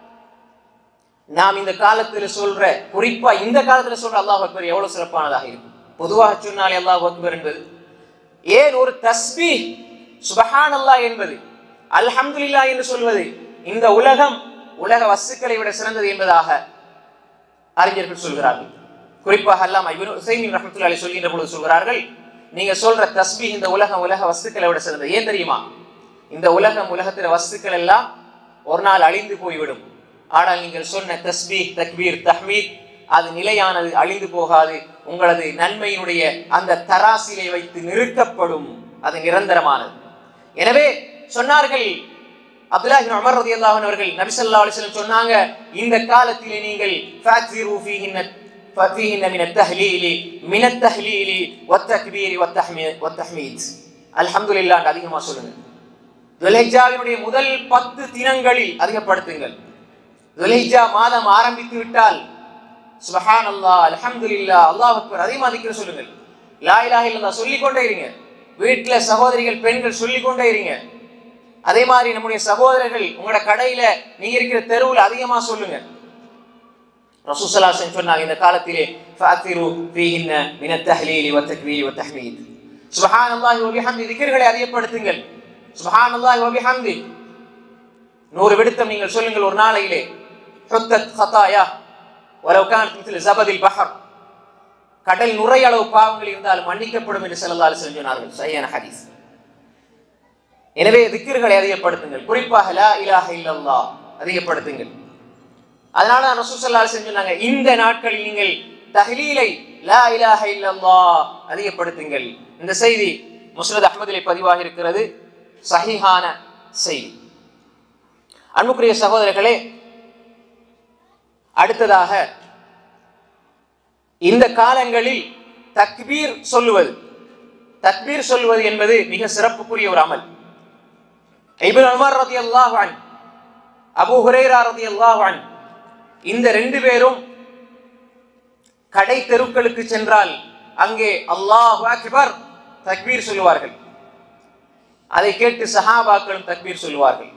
நாம் இந்த காலத்தில் சொல்ற, குறிப்பா இந்த காலத்தில் சொல்ற அல்லாஹு அக்பர் எவ்வளவு சிறப்பானதாக இருக்கும். பொதுவாக சொன்னாலே அல்லாஹு அக்பர் என்பது, ஏன் ஒரு தஸ்பீஹ் சுப்ஹானல்லாஹ் என்பது, அல்ஹம்துலில்லாஹ் என்று சொல்வது இந்த உலகம் உலக வஸ்துக்களை விட சிறந்தது என்பதாக அறிஞர்கள் சொல்கிறார்கள். குறிப்பாக அல்லாமா இப்னு உஸைமீன் ரஹ்மத்துல்லாஹி அலைஹி சொல்கின்ற பொழுது சொல்கிறார்கள், நீங்க சொல்ற தஸ்பீஹ் இந்த உலகம் உலக வஸ்துக்களை விட சிறந்தது. ஏன் தெரியுமா? இந்த உலகம் உலகத்தில வஸ்துக்கள் எல்லாம் ஒரு நாள் அழிந்து போய்விடும். ஆனால் நீங்கள் சொன்ன தஸ்பீஹ், தக்பீர், தஹ்மீத் அது நிலையானது, அழிந்து போகாது. உங்களது நன்மையினுடைய அந்த தராசிலை வைத்து நிறுக்கப்படும், அது நிரந்தரமானது. எனவே சொன்னார்கள் அப்துல்லாஹ் இப்னு உமர் ரலியல்லாஹு அன்ஹு அவர்கள், நபி ஸல்லல்லாஹு அலைஹி வஸல்லம் சொன்னாங்க, இந்த காலத்திலே நீங்கள் ஃபக்திரு ஃபீஹின்ன ஃபீஹின்ன மினத் தஹ்லீலி மினத் தஹ்லீலி வத்தக்பீரி வத்தஹ்மீத் வத்தஹ்மீத், அல்ஹம்துலில்லாஹ் அதிகமாக சொல்லுங்க. துல்ஹிஜ்ஜாவினுடைய முதல் பத்து தினங்களில் அதிகப்படுத்துங்கள். துல்ஹிஜ்ஜா மாதம் ஆரம்பித்து விட்டால் சுப்ஹானல்லாஹ், அல்ஹம்துலில்லாஹ், அல்லாஹ் அக்பர் அதிகமாக திக்ர் சொல்லுங்கள். லா இலாஹ இல்லல்லாஹ் சொல்லிக் கொண்டே இருங்க. வீட்டுல சகோதரிகள் பெண்கள் சொல்லிக் கொண்டே இருங்க. அதே மாதிரி நம்முடைய சகோதரர்கள் உங்களோட கடையில நீங்க இருக்கிற தெருவில் அதிகமா சொல்லுங்க. ரசூல் ஸல்லல்லாஹு அலைஹி வஸல்லம் சொன்னாங்க, இந்த காலத்திலே ஃபஅக்திரு ஃபீஹின்ன மினத் தஹ்லீலி வத்தக்பீரி வத்தஹ்மீத், சுப்ஹானல்லாஹி வ பிஹம்தி, திக்ர்களை அதிகப்படுத்துங்கள். சுப்ஹானல்லாஹி வ பிஹம்தி நூறு விடுத்தம் நீங்கள் சொல்லுங்கள் ஒரு நாளையிலே. ஹுத்தத் ஹதாயா வலவ் கானத் மித்ல ஜபதில் பஹர், கடல் நுரை அளவு பாவங்கள் இருந்தால் மன்னிக்கப்படும் என்று ஸல்லல்லாஹு அலைஹி வஸல்லம் சொன்னார்கள். சஹீஹான ஹதீஸ். எனவே திக்ர்களை அதிகப்படுத்துங்கள். குறிப்பாக லா இலாஹ இல்லல்லாஹ் அதிகப்படுத்துங்கள். அதனால ரசூல் ஸல்லல்லாஹு அலைஹி வஸல்லம் சொன்னாங்க, இந்த நாட்களில் நீங்கள் தஹ்லீலை லா இலாஹ இல்லல்லாஹ் அதிகப்படுத்துங்கள். இந்த செய்தி முஸ்னத் அஹ்மதிலே பதிவாகி இருக்கிறது, சஹீஹான செய்தி. அன்புக்குரிய சகோதரர்களே, அடுத்ததாக இந்த காலங்களில் தக்பீர் சொல்லுவது, தக்பீர் சொல்லுவது என்பது மிக சிறப்புக்குரிய ஒரு அமல். இப்னு உமர் ரலியல்லாஹு அன்ஹு, அபூ ஹுரைரா ரலியல்லாஹு அன்ஹு, இந்த ரெண்டு பேரும் கடை தெருக்களுக்கு சென்றால் அங்கே அல்லாஹு அக்பர் தக்பீர் சொல்லுவார்கள். அதை கேட்டு சஹாபாக்களும் தக்பீர் சொல்லுவார்கள்.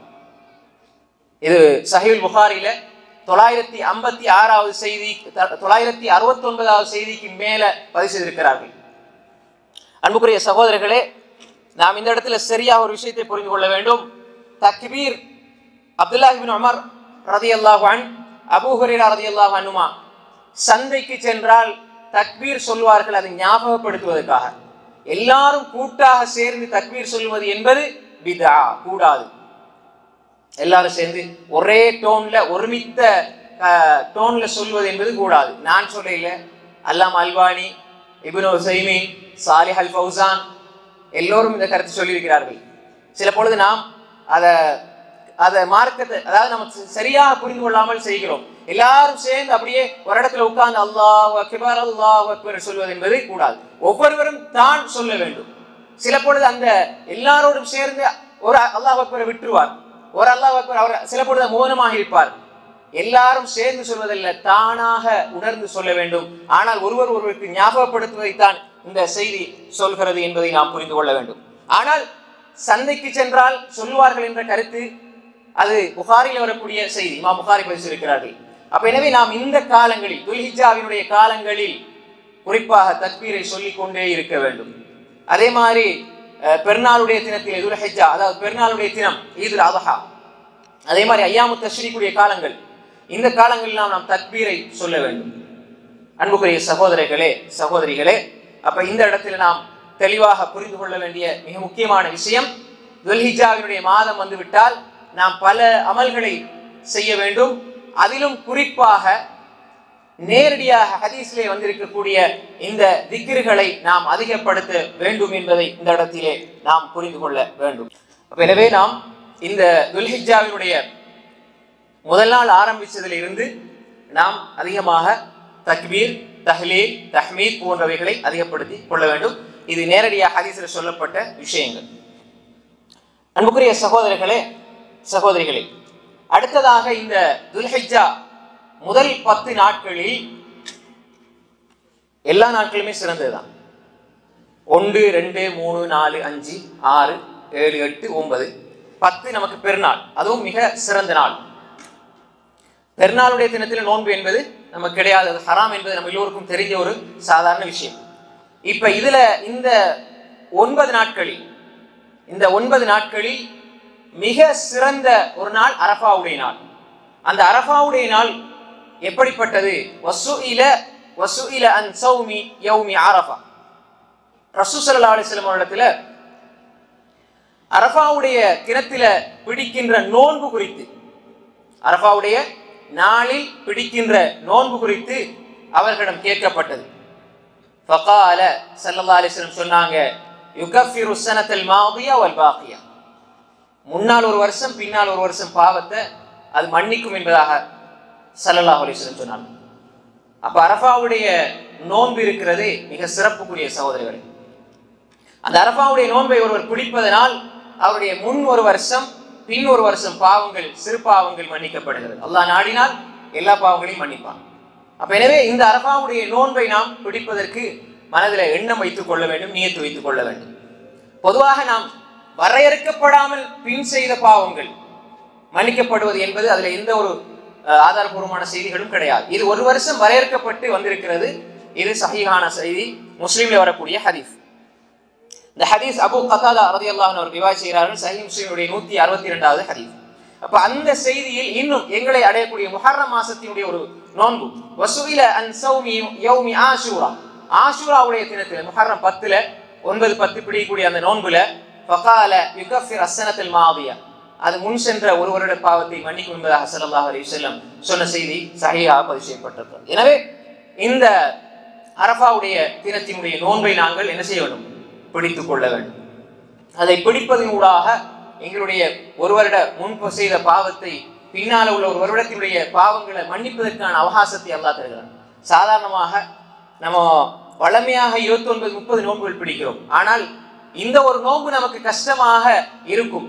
இது சஹீஹுல் புகாரில தொள்ளாயிரத்தி ஐம்பத்தி ஆறாவது செய்தி, தொள்ளாயிரத்தி அறுபத்தி ஒன்பதாவது செய்திக்கு மேல பதிவு செய்திருக்கிறார்கள். அன்புக்குரிய சகோதரர்களே, நாம் இந்த இடத்துல சரியா ஒரு விஷயத்தை புரிந்து கொள்ள வேண்டும். தக்பீர் அப்துல்லாஹ் இப்னு உமர் ரலியல்லாஹு அன்ஹு, அபூ ஹுரைரா ரலியல்லாஹு அன்ஹுமா சந்தைக்கு சென்றால் தக்பீர் சொல்வார்கள், அதை ஞாபகப்படுத்துவதற்காக. எல்லாரும் கூட்டாக சேர்ந்து தக்பீர் சொல்வது என்பது பிதா, கூடாது. எல்லாரும் சேர்ந்து ஒரே டோன்ல ஒருமித்த டோன்ல சொல்வது என்பது கூடாது. நான் சொல்ல, அல்லாமா அல்பானி, இப்னு உஸைமீன், சாலிஹ் அல் ஃபௌசான் எல்லோரும் இந்த கருத்து சொல்லியிருக்கிறார்கள். சில பொழுது நாம் அதை அதை மார்க்கத்தை, அதாவது நம்ம சரியாக புரிந்து கொள்ளாமல் செய்கிறோம். எல்லாரும் சேர்ந்து அப்படியே ஒரு இடத்துல உட்கார்ந்து அல்லாஹு அக்பர் அல்லாஹு அக்பர் சொல்வது என்பது கூடாது. ஒவ்வொருவரும் தான் சொல்ல வேண்டும். சில பொழுது அந்த எல்லாரோடும் சேர்ந்து ஒரு அல்லாஹு அக்பரை விட்டுருவார், ஒரு அல்லாஹ் அக்பர் அவர் சில பொழுது மௌனமாக இருப்பார். எல்லாரும் சேர்ந்து சொல்வதில்லை, தானாக உணர்ந்து சொல்ல வேண்டும். ஆனால் ஒருவர் ஒருவருக்கு ஞாபகப்படுத்துவதைத்தான் இந்த செய்தி சொல்கிறது என்பதை நாம் புரிந்து கொள்ள வேண்டும். ஆனால் சந்தைக்கு சென்றால் சொல்லுவார்கள் என்ற கருத்து அது புகாரில் வரக்கூடிய செய்தி, இமாம் புகாரி பதிவு செய்திருக்கிறார்கள். அப்ப எனவே நாம் இந்த காலங்களில், துல்ஹிஜ்ஜாவினுடைய காலங்களில் குறிப்பாக தக்பீரை சொல்லிக் கொண்டே இருக்க வேண்டும். அதே மாதிரி பெருநாளுடைய தினத்தில் துல்ஹிஜ்ஜா, அதாவது பெருநாளுடைய தினம் ஈதுல் அத்ஹா, அதே மாதிரி ஐயாமு தஷ்ரீக்குடைய காலங்கள், இந்த காலங்களில் நாம் தக்பீரை சொல்ல வேண்டும். அன்புக்குரிய சகோதரர்களே சகோதரிகளே, அப்ப இந்த இடத்துல நாம் தெளிவாக புரிந்து கொள்ள வேண்டிய மிக முக்கியமான விஷயம், துல்ஹிஜ்ஜாவினுடைய மாதம் வந்துவிட்டால் நாம் பல அமல்களை செய்ய வேண்டும். அதிலும் குறிப்பாக நேரடியாக ஹதீஸிலே வந்திருக்கக்கூடிய இந்த திக்ருகளை நாம் அதிகப்படுத்த வேண்டும் என்பதை இந்த இடத்திலே நாம் புரிந்து கொள்ள வேண்டும். எனவே நாம் இந்த துல்ஹிஜ்ஜாவினுடைய முதல் நாள் ஆரம்பித்ததில் இருந்து நாம் அதிகமாக தக்பீர், தஹ்லீல், தஹ்மீத் போன்றவைகளை அதிகப்படுத்தி கொள்ள வேண்டும். இது நேரடியாக ஹதீஸில் சொல்லப்பட்ட விஷயங்கள். அன்புக்குரிய சகோதரர்களே, சகோதரிகளே, அடுத்ததாக இந்த துல்ஹிஜ்ஜா முதல் பத்து நாட்களில் எல்லா நாட்களுமே சிறந்ததுதான். ஒன்று, ரெண்டு, மூணு, நாலு, அஞ்சு, ஆறு, ஏழு, எட்டு, ஒன்பது, பத்து நமக்கு பெருநாள், அதுவும் மிக சிறந்த நாள். பெருநாளுடைய தினத்தில் நோன்பு என்பது நமக்கு கிடையாது, அது ஹராம் என்பது நம்ம எல்லோருக்கும் தெரிஞ்ச ஒரு சாதாரண விஷயம். இப்ப இதுல இந்த ஒன்பது நாட்களில் இந்த ஒன்பது நாட்களில் மிக சிறந்த ஒரு நாள் அரஃபாவுடைய நாள். அந்த அரஃபாவுடைய நாள் எப்படிப்பட்டது? வசுஇல வசுஇல அன் ஸௌமி யௌமி அரஃபா. ரசூல் ஸல்லல்லாஹு அலைஹி வஸல்லம் அவர்களிடத்தில் அரஃபாவுடைய தினத்தில பிடிக்கின்ற நோன்பு குறித்து, அரஃபாவுடைய நாளில் பிடிக்கின்ற நோன்பு குறித்து அவர்களிடம் கேட்கப்பட்டது. ஃபகால ஸல்லல்லாஹு அலைஹி வஸல்லம் சொன்னாங்க, யுகஃபிரு ஸனத்தல் மாதியா வல் பாகியா. முன்னால் ஒரு வருஷம் பின்னால் ஒரு வருஷம் பாவத்தை அது மன்னிக்கும் என்பதாக ஸல்லல்லாஹு அலைஹி வஸல்லம் சொன்னாங்க. அப்ப அரஃபாவுடைய நோன்பு இருக்கிறது மிக சிறப்புக்குரிய சகோதரர்களே. அந்த அரஃபாவுடைய நோன்பை ஒருவர் பிடிப்பதனால் அவருடைய முன் ஒரு வருஷம் பின் ஒரு வருஷம் பாவங்கள், சிறு பாவங்கள் மன்னிக்கப்படுகிறது. அல்லாஹ் நாடினால் எல்லா பாவங்களையும் மன்னிப்பான். அப்ப எனவே இந்த அரஃபாவுடைய நோன்பை நாம் பிடிப்பதற்கு மனதில் எண்ணம் வைத்துக் கொள்ள வேண்டும், நியத்து வைத்துக் கொள்ள வேண்டும். பொதுவாக நாம் வரையறுக்கப்படாமல் பின் செய்த பாவங்கள் மன்னிக்கப்படுவது என்பது அதுல எந்த ஒரு ஆதாரபூர்வமான செய்திகளும் கிடையாது. இது ஒரு வருஷம் வரையறுக்கப்பட்டு வந்திருக்கிறது. இது சஹீஹான செய்தி, முஸ்லிம்ல வரக்கூடிய ஹதீஸ். இந்த ஹதீஸ் அபூ கதாதா ரலியல்லாஹு அன்ஹு அவர் ரிவாயத் செய்கிறார்கள். சஹீஹ் முஸ்லிமுடைய நூற்றி அறுபத்தி இரண்டாவது ஹதீஸ். அப்ப அந்த செய்தியில் இன்னும் எங்களை அடையக்கூடிய முஹர்ரம் மாசத்தினுடைய ஒரு நோன்பு, வசுஇல அன் ஸௌமி யௌமி ஆஷூரா, ஆஷூராவுடைய தினத்தில் முஹர்ரம் பத்துல ஒன்பது பத்து பிடிக்கக்கூடிய அந்த நோன்புல ஃபகால யுகஃபிர் அஸ்ஸனத்தல் மாதியா, அது முன் சென்ற ஒரு வருட பாவத்தை மன்னிக்கும் என்பதாக ஸல்லல்லாஹு அலைஹி வஸல்லம் சொன்ன செய்தி சஹீஹாக பதிவு செய்யப்பட்டிருக்கிறது. எனவே இந்த அரஃபாவுடைய தினத்தினுடைய நோன்பை நாங்கள் என்ன செய்ய வேண்டும்? பிடித்துக் கொள்ள வேண்டும். அதை பிடிப்பதன் ஊடாக எங்களுடைய ஒரு வருட முன்பு செய்த பாவத்தை, பின்னால உள்ள ஒரு வருடத்தினுடைய பாவங்களை மன்னிப்பதற்கான அவகாசத்தை அல்லாஹ் தருகிறான். சாதாரணமாக நம்ம வளமையாக இருபத்தி ஒன்பது முப்பது நோன்புகள் பிடிக்கிறோம். ஆனால் இந்த ஒரு நோன்பு நமக்கு கஷ்டமாக இருக்கும்.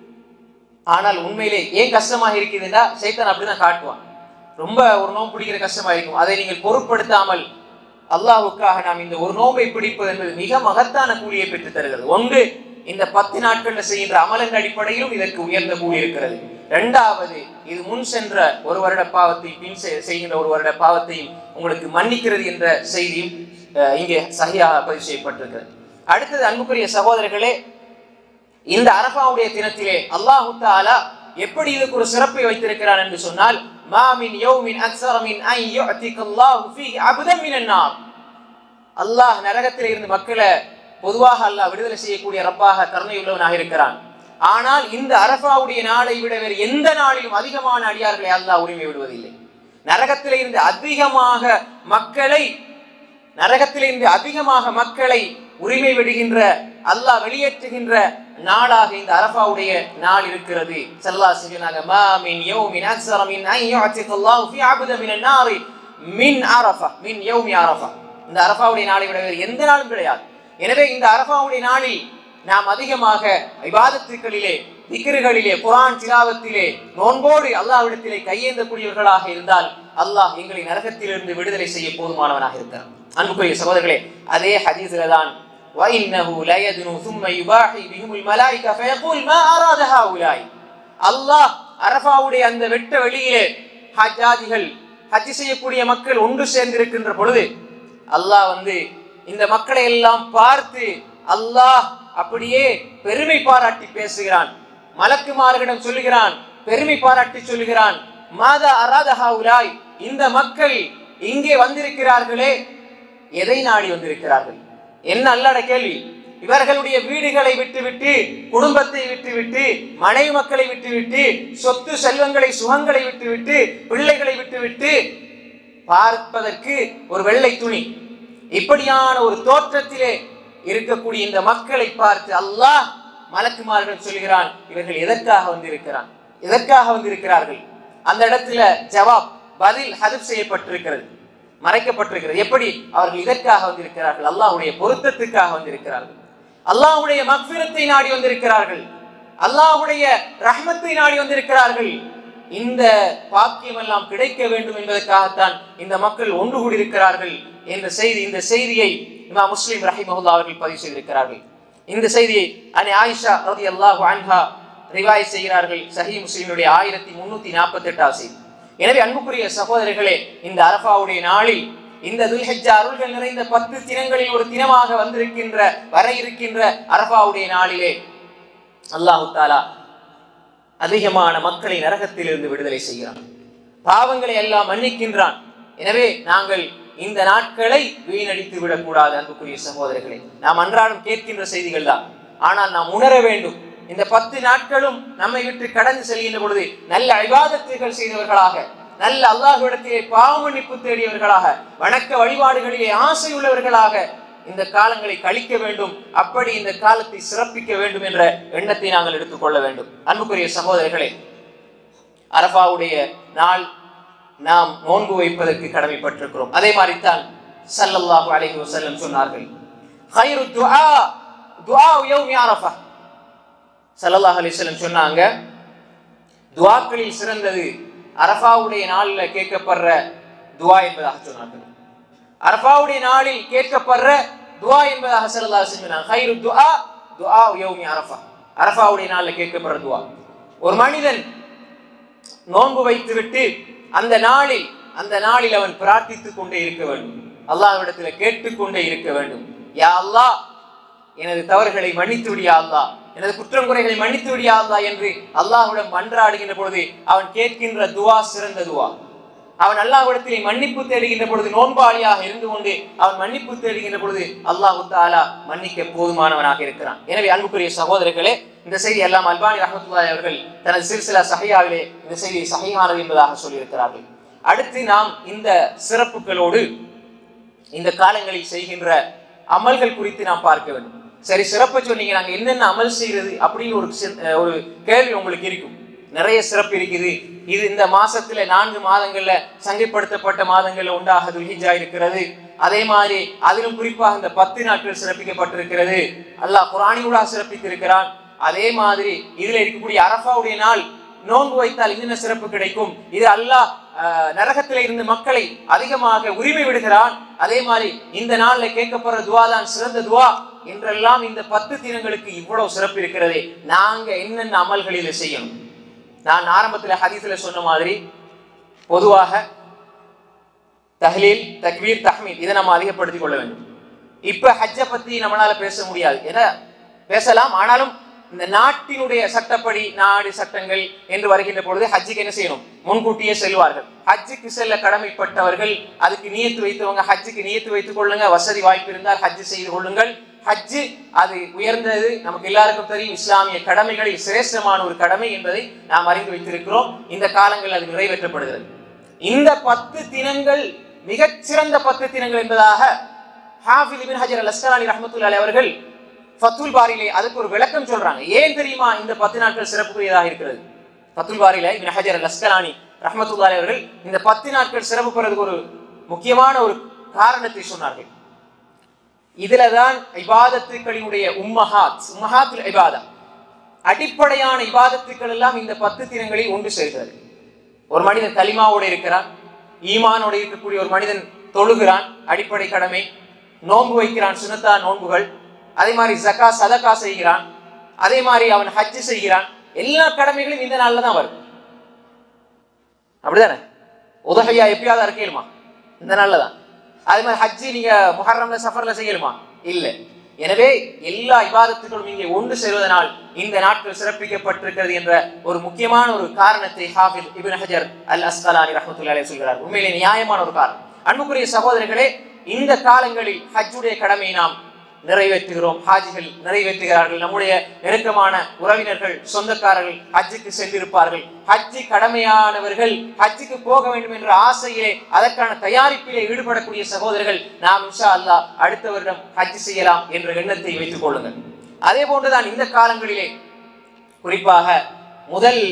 ஆனால் உண்மையிலே ஏன் கஷ்டமாக இருக்குதுன்னா, சைத்தான் அப்படிதான் காட்டுவான். ரொம்ப ஒரு நோன்பு பிடிக்கிற கஷ்டமா இருக்கும். அதை நீங்கள் பொருட்படுத்தாமல் அல்லாஹ்வுக்காக நாம் இந்த ஒரு நோன்பை பிடிப்பது என்பது மிக மகத்தான கூலியை பெற்று தருகிறது. ஒன்று, இந்த பத்து நாட்கள்ல செய்கின்ற அமலின் அடிப்படையிலும் இதற்கு உயர்ந்த கூலி இருக்கிறது. இரண்டாவது, இது முன் சென்ற ஒரு வருட பாவத்தை பின் செய்கின்ற ஒரு வருட பாவத்தையும் உங்களுக்கு மன்னிக்கிறது என்ற செய்தியும் இங்கே சஹீஹாக பதிவு செய்யப்பட்டிருக்கிறது. அடுத்தது அன்புக்குரிய சகோதரர்களே, இந்த அரஃபாவுடைய தினத்திலே அல்லாஹ் தஆலா எப்படி இதுக்கு ஒரு சிறப்பை வைத்திருக்கிறான் என்று சொன்னால், மா மின் யௌமின் அக்ஸர மின் அன் யுஅதிகல்லாஹு ஃபீஹி அப்தன் மினன் நார். அல்லாஹ் நரகத்திலே இருந்து மக்களை பொதுவாக அல்லாஹ் விடுதலை செய்யக்கூடிய ரப்பாக கருணையுள்ளவனாக இருக்கிறான். ஆனால் இந்த அரஃபாவுடைய நாளை விட வேறு எந்த நாளிலும் அதிகமான அடியார்களை அல்லாஹ் உரிமை விடுவதில்லை. நரகத்திலே இருந்து அதிகமாக மக்களை நரகத்திலே இருந்து அதிகமாக மக்களை உரிமை விடுகின்ற, அல்லாஹ் வெளியேற்றுகின்ற நாளாக இந்த அரஃபாவுடைய நாள் இருக்கிறது. ஸல்லல்லாஹு அலைஹி வஸல்லம் மா மின் யௌமின் அக்ஸர மின் அன் யுஅதிகல்லாஹு ஃபீ அப்தன் மினன் நார் மின் அரஃபா மின் யௌமி அரஃபா. இந்த அரஃபாவுடைய நாளை விட வேறு எந்த நாளும் கிடையாது. எனவே இந்த அரஃபாவுடைய நாளில் நாம் அதிகமாக இபாதத்துகளிலே, திக்ருகளிலே, குர்ஆன் திலாவத்திலே, நோன்போடு அல்லாஹ்விடத்திலே கையேந்தக்கூடியவர்களாக இருந்தால் அல்லாஹ் எங்களை நரகத்திலிருந்து விடுதலை செய்ய போதுமானவனாக இருக்கிறான். அன்புக்குரிய சகோதரர்களே, அதே ஹதீஸ்ல தான் وَإِنَّهُ لَيَدْنُو ثُمَّ يُبَاحِي بِهِمُ الْمَلَائِكَةُ فَيَقُولُ مَا أَرَادَ هَؤُلَاءِ. அல்லாஹ் அரஃபாவுடைய அந்த வெட்ட வெளியிலே ஹஜ்ஜாஜிகள், ஹஜ் செய்யக்கூடிய மக்கள் ஒன்று சேர்ந்திருக்கின்ற பொழுது அல்லாஹ் வந்து இந்த மக்களை எல்லாம் பார்த்து அல்லாஹ் அப்படியே பெருமை பாராட்டி பேசுகிறான். மலக்குமார்களிடம் சொல்லுகிறான், பெருமை பாராட்டி சொல்லுகிறான், மாதா அராத ஹாவுலாய், இந்த மக்கள் இங்கே வந்திருக்கிறார்களே எதை நாடி வந்திருக்கிறார்கள்? என்ன அல்லாஹ்வுடைய கேள்வி. இவர்களுடைய வீடுகளை விட்டுவிட்டு, குடும்பத்தை விட்டுவிட்டு, மனைவி மக்களை விட்டுவிட்டு, சொத்து செல்வங்களை சுகங்களை விட்டுவிட்டு, பிள்ளைகளை விட்டுவிட்டு பார்ப்பதற்கு ஒரு வெள்ளை துணி, இப்படியான ஒரு தோற்றத்திலே இருக்கக்கூடிய இந்த மக்களை பார்த்து அல்லாஹ் மலக்குமார்கள் சொல்கிறான், இவர்கள் எதற்காக வந்திருக்கிறான் எதற்காக வந்திருக்கிறார்கள்? அந்த இடத்துல ஜவாப் பதில் ஹதப் செய்யப்பட்டிருக்கிறது, மறைக்கப்பட்டிருக்கிறது. எப்படி? அவர்கள் இதற்காக வந்திருக்கிறார்கள், அல்லாஹ்வுடைய பொருத்தத்துக்காக வந்திருக்கிறார்கள், அல்லாஹ்வுடைய மக்ஃபிரத்தை நாடி வந்திருக்கிறார்கள், அல்லாஹ்வுடைய ரஹ்மத்தை நாடி வந்திருக்கிறார்கள். இந்த பாக்கியம் எல்லாம் கிடைக்க வேண்டும் என்பதற்காகத்தான் இந்த மக்கள் ஒன்று கூடியிருக்கிறார்கள் என்ற செய்தி. இந்த செய்தியை இமாம் முஸ்லிம் ரஹிமஹுல்லாஹ் அவர்கள் பதிவு செய்திருக்கிறார்கள். இந்த செய்தியை அன்னை ஆயிஷா ரலியல்லாஹு அன்ஹா ரிவாயத் செய்கிறார்கள், சஹீஹ் முஸ்லிமுடைய ஆயிரத்தி முன்னூத்தி நாற்பத்தி எட்டாவது செய்தி. எனவே அன்புக்குரிய சகோதரர்களே, இந்த அரஃபாவுடைய நாளில், இந்த துல்ஹிஜ்ஜா அருள்கள் நிறைந்த பத்து தினங்களில் ஒரு தினமாக வந்திருக்கின்ற வர இருக்கின்ற அரஃபாவுடைய நாளிலே அல்லாஹு தஆலா அதிகமான மக்களை நரகத்திலிருந்து விடுதலை செய்கிறான், பாவங்களை எல்லாம் மன்னிக்கின்றான். எனவே நாங்கள் இந்த நாட்களை வீணடித்து விடக்கூடாது. அன்புக்குரிய சகோதரர்களே, நாம் அன்றாடம் கேட்கின்ற செய்திகள் தான், ஆனால் நாம் உணர வேண்டும், இந்த பத்து நாட்களும் நம்மை விட்டு கடந்து செல்கின்ற பொழுது நல்ல இபாதத்துகள் செய்தவர்களாக, நல்ல அல்லாஹ்விடத்திலே பாவ மன்னிப்பு தேடியவர்களாக, வணக்க வழிபாடுகளிலே ஆசை உள்ளவர்களாக இந்த காலங்களை கழிக்க வேண்டும். அப்படி இந்த காலத்தை சிறப்பிக்க வேண்டும் என்ற எண்ணத்தை நாங்கள் எடுத்துக்கொள்ள வேண்டும். அன்புக்குரிய சகோதரர்களே, அரஃபாவுடைய நாள் நாம் நோன்பு வைப்பதற்கு கடமைப்பட்டிருக்கிறோம். அதே மாதிரி தான் ஸல்லல்லாஹு அலைஹி வஸல்லம் சொன்னார்கள், கைரு துஆ துஆ யௌமி அரஃபா. ஸல்லல்லாஹு அலைஹி வஸல்லம் சொன்னாங்க, துஆக்களில் சிறந்தது அரஃபாவுடைய நாளில் கேட்கப்படுற துஆ என்பதாக சொன்னார்கள். அரஃபாவுடைய நாளில் கேட்கப்படுற துஆ என்பதாக ஸல்லல்லாஹு அலைஹி வஸல்லம் சொன்னாங்க. கைரு துஆ துஆ யௌமி அரஃபா. அரஃபாவுடைய நாளில் கேட்கப்படுற துஆ. ஒரு மனிதன் நோன்பு வைத்துவிட்டு அந்த நாளில் அந்த நாளில் அவன் பிரார்த்தித்துக் கொண்டே இருக்க வேண்டும், அல்லாஹ்விடத்தில் கேட்டுக்கொண்டே இருக்க வேண்டும். யா அல்லாஹ், எனது தவறுகளை மன்னித்து விடியா அல்லாஹ், எனது குற்றம் குறைகளை மன்னித்து விடியா அல்லாஹ் என்று அல்லாஹ்விடம் மன்றாடுகின்ற பொழுது அவன் கேட்கின்ற துஆ சிறந்த துஆ. அவன் அல்லாஹ்விடத்திலே மன்னிப்பு தேடுகின்ற பொழுது, நோன்பாளியாக இருந்து கொண்டு அவன் மன்னிப்பு தேடுகின்ற பொழுது அல்லாஹ் தஆலா மன்னிக்க போதுமானவனாக இருக்கிறான். எனவே அன்புக்குரிய சகோதரர்களே, இந்த செய்தி எல்லாம் அல்பானி ரஹ்மத்துல்லாஹி அவர்கள் தனது சில்சிலா சஹீஹாவிலே இந்த செய்தி சஹீஹானது என்பதாக சொல்லியிருக்கிறார்கள். அடுத்து நாம் இந்த சிறப்புகளோடு இந்த காலங்களில் செய்கின்ற அமல்கள் குறித்து நாம் பார்க்க வேண்டும். சரி, சிறப்பை சொன்னீங்க, நாங்கள் என்னென்ன அமல் செய்யறது அப்படின்னு ஒரு ஒரு கேள்வி உங்களுக்கு இருக்கும். நிறைய சிறப்பு இருக்குது. இது இந்த மாசத்துல நான்கு மாதங்கள்ல சங்கைப்படுத்தப்பட்ட மாதங்கள்ல உண்டாக துல்ஹிஜ்ஜா இருக்கிறது. அதே மாதிரி அதிலும் குறிப்பாக இந்த பத்து நாட்கள் சிறப்பிக்கப்பட்டிருக்கிறது. அல்லாஹ் குர்ஆனில் சிறப்பித்திருக்கிறான். அதே மாதிரி இதுல இருக்கக்கூடிய அரஃபாவுடைய நாள் நோன்பு வைத்தால் என்னென்ன சிறப்பு கிடைக்கும், இது அல்லாஹ் நரகத்தில இருந்து மக்களை அதிகமாக உரிமை விடுகிறான். அதே மாதிரி இந்த நாள்ல கேட்கப்படுற துவா தான் சிறந்த துவா என்றெல்லாம் இந்த பத்து தினங்களுக்கு இவ்வளவு சிறப்பு இருக்கிறது. நாங்க என்னென்ன அமல்களில் செய்யணும்? நான் ஆரம்பத்தில் ஹதீஸ்ல சொன்ன மாதிரி பொதுவாக தஹ்லீல், தக்பீர், தஹ்மீத் இதை நம்ம அதிகப்படுத்திக் கொள்ள வேண்டும். இப்ப ஹஜ்ஜை பத்தி நம்மளால பேச முடியாது, ஏன்னா பேசலாம், ஆனாலும் இந்த நாட்டினுடைய சட்டப்படி, நாடு சட்டங்கள் என்று வருகின்ற பொழுது ஹஜ்ஜுக்கு என்ன செய்யணும்? முன்கூட்டியே செல்வார்கள். ஹஜ்ஜுக்கு செல்ல கடமைப்பட்டவர்கள், அதுக்கு நியத்து வைத்தவங்க ஹஜ்ஜுக்கு நியத்து வைத்துக் கொள்ளுங்க. வசதி வாய்ப்பு இருந்தால் ஹஜ்ஜு செய்து கொள்ளுங்கள். ஹஜ்ஜு அது உயர்ந்தது, நமக்கு எல்லாருக்கும் தெரியும். இஸ்லாமிய கடமைகளில் சிரேஷ்டமான ஒரு கடமை என்பதை நாம் அறிந்து வைத்திருக்கிறோம். இந்த காலங்கள் அது நிறைவேற்றப்படுகிறது. இந்த பத்து தினங்கள் மிகச்சிறந்த பத்து தினங்கள் என்பதாக ஹாஃபிஸ் இப்னு ஹஜர் அல் அஸ்கலானி ரஹ்மத்துல்லாஹி அவர்கள் ஃபத்துல் பாரியிலே அதுக்கு ஒரு விளக்கம் சொல்றாங்க. ஏன் தெரியுமா இந்த பத்து நாட்கள் சிறப்புக்குரியதாக இருக்கிறது? ஃபத்துல் பாரியிலே இப்னு ஹஜர் அல் அஸ்கலானி ரஹ்மத்துல்லாஹி அவர்கள் இந்த பத்து நாட்கள் சிறப்பு பெறுவதற்கு ஒரு முக்கியமான ஒரு காரணத்தை சொன்னார்கள். இதுலதான் இபாதத்துக்களினுடைய உம்மஹாத் உம்மஹாத்துல் இபாதா, அடிப்படையான இபாதத்துக்கள் எல்லாம் இந்த பத்து தினங்களில் ஒன்று சேர்கிறது. ஒரு மனிதன் கலிமாவோடு இருக்கிறான், ஈமானோடு இருக்கக்கூடிய ஒரு மனிதன் தொழுகிறான், அடிப்படை கடமை. நோன்பு வைக்கிறான், சுன்னத்தா நோன்புகள். அதே மாதிரி ஜக்கா சதகா செய்கிறான். அதே மாதிரி அவன் ஹஜ் செய்கிறான். எல்லா கடமைகளும் இந்த நாள்ல தான் வரும். அப்படிதானே? உதஹியா எப்பயாவது அறுக்கலுமா? இந்த நாள்ல தான். அதே மாதிரி ஹஜ்ஜி நீங்க முஹர்ரம்ல சஃபர்ல செய்யலுமா? இல்ல. எனவே எல்லா இபாதத்துகளும் இங்கே ஒன்று சேர்வதனால் இந்த நாட்கள் சிறப்பிக்கப்பட்டிருக்கிறது என்ற ஒரு முக்கியமான ஒரு காரணத்தை ஹாஃபிஸ் இப்னு ஹஜர் அல் அஸ்கலானி ரஹ்மத்துல்லாஹி அலைஹி சொல்கிறார். உண்மையிலே நியாயமான ஒரு காரணம். அன்புக்குரிய சகோதரர்களே, இந்த காலங்களில் ஹஜ்ஜுடைய கடமையை நாம் நிறைவேற்றுகிறோம், ஹாஜிகள் நிறைவேற்றுகிறார்கள். நம்முடைய நெருக்கமான உறவினர்கள் சொந்தக்காரர்கள் ஹஜ்ஜுக்கு சென்றிருப்பார்கள். ஹஜ்ஜு கடமையானவர்கள் ஹஜ்ஜுக்கு போக வேண்டும் என்ற ஆசையிலே அதற்கான தயாரிப்பிலே ஈடுபடக்கூடிய சகோதரர்கள் நாம் இன்ஷா அல்லாஹ் அடுத்த வருடம் ஹஜ்ஜு செய்யலாம் என்ற எண்ணத்தை வைத்துக் கொள்ளுங்கள். அதே போன்றுதான் இந்த காலங்களிலே குறிப்பாக முதல்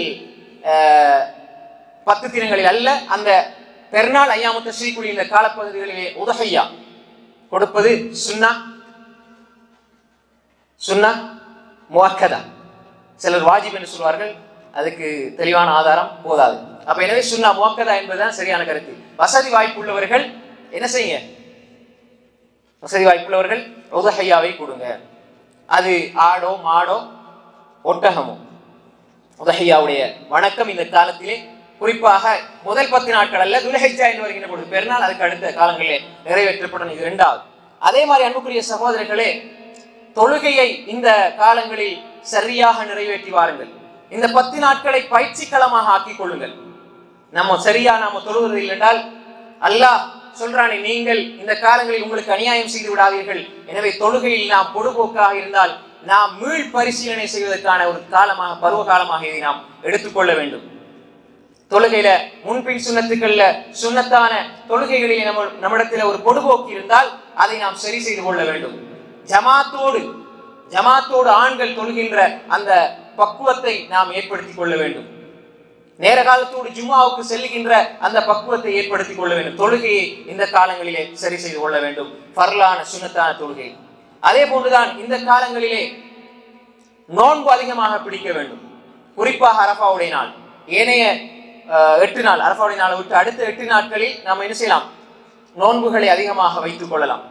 பத்து தினங்களில் அல்ல, அந்த பெருநாள் ஐயாமு தஷ்ரீக்குடைய இந்த காலப்பகுதிகளிலே உதஹியா கொடுப்பது சுன்னா சுன்னா முஅக்கதா. சிலர் வாஜிப் என்று சொல்வார்கள், அதுக்கு தெளிவான ஆதாரம் போதாது. அப்ப எனவே சுன்னா முஅக்கதா என்பதுதான் சரியான கருத்து. வசதி வாய்ப்பு உள்ளவர்கள் என்ன செய்யுங்க, வசதி வாய்ப்புள்ளவர்கள் உதஹியாவை கொடுங்க. அது ஆடோ மாடோ ஒட்டகமோ. உதஹியாவுடைய வணக்கம் இந்த காலத்திலே குறிப்பாக முதல் பத்து நாட்கள் அல்ல, துல்ஹிஜ்ஜா என்று வருகின்ற பொழுது பெருநாள், அதுக்கு அடுத்த காலங்களிலே நிறைவேற்றப்படும். இது இரண்டாவது. அதே மாதிரி அன்புக்குரிய சகோதரர்களே, தொழுகையை இந்த காலங்களில் சரியாக நிறைவேற்றி வாருங்கள். இந்த பத்து நாட்களை பயிற்சி களமாக ஆக்கிக் கொள்ளுங்கள். நம்ம சரியா நாம தொழுவது என்றால் அல்லாஹ் சொல்றானே, நீங்கள் இந்த காலங்களில் உங்களுக்கு அநியாயம் செய்து விடாதீர்கள். எனவே தொழுகையில் நாம் பொடுபோக்காக இருந்தால் நாம் மீள் பரிசீலனை செய்வதற்கான ஒரு காலமாக, பருவ காலமாக இதை நாம் எடுத்துக்கொள்ள வேண்டும். தொழுகையில முன்பின் சுண்ணத்துக்கள்ல சுண்ணத்தான தொழுகைகளில் நம்ம நம்மிடத்தில் ஒரு பொடுபோக்கு இருந்தால் அதை நாம் சரி செய்து கொள்ள வேண்டும். ஜமாத்தோடு ஜமாத்தோடு ஆண்கள் தொழுகின்ற அந்த பக்குவத்தை நாம் ஏற்படுத்திக் கொள்ள வேண்டும். நேர காலத்தோடு ஜும்மாவுக்கு செல்லுகின்ற அந்த பக்குவத்தை ஏற்படுத்திக் கொள்ள வேண்டும். தொழுகையை இந்த காலங்களிலே சரி செய்து கொள்ள வேண்டும், ஃபர்லான சுன்னத்தான தொழுகை. அதே போன்றுதான் இந்த காலங்களிலே நோன்பு அதிகமாக பிடிக்க வேண்டும். குறிப்பாக அரஃபாவுடைய நாள், ஏனைய எட்டு நாள் அரஃபாவுடைய நாளை விட்டு அடுத்த எட்டு நாட்களில் நாம் என்ன செய்யலாம், நோன்புகளை அதிகமாக வைத்துக் கொள்ளலாம்.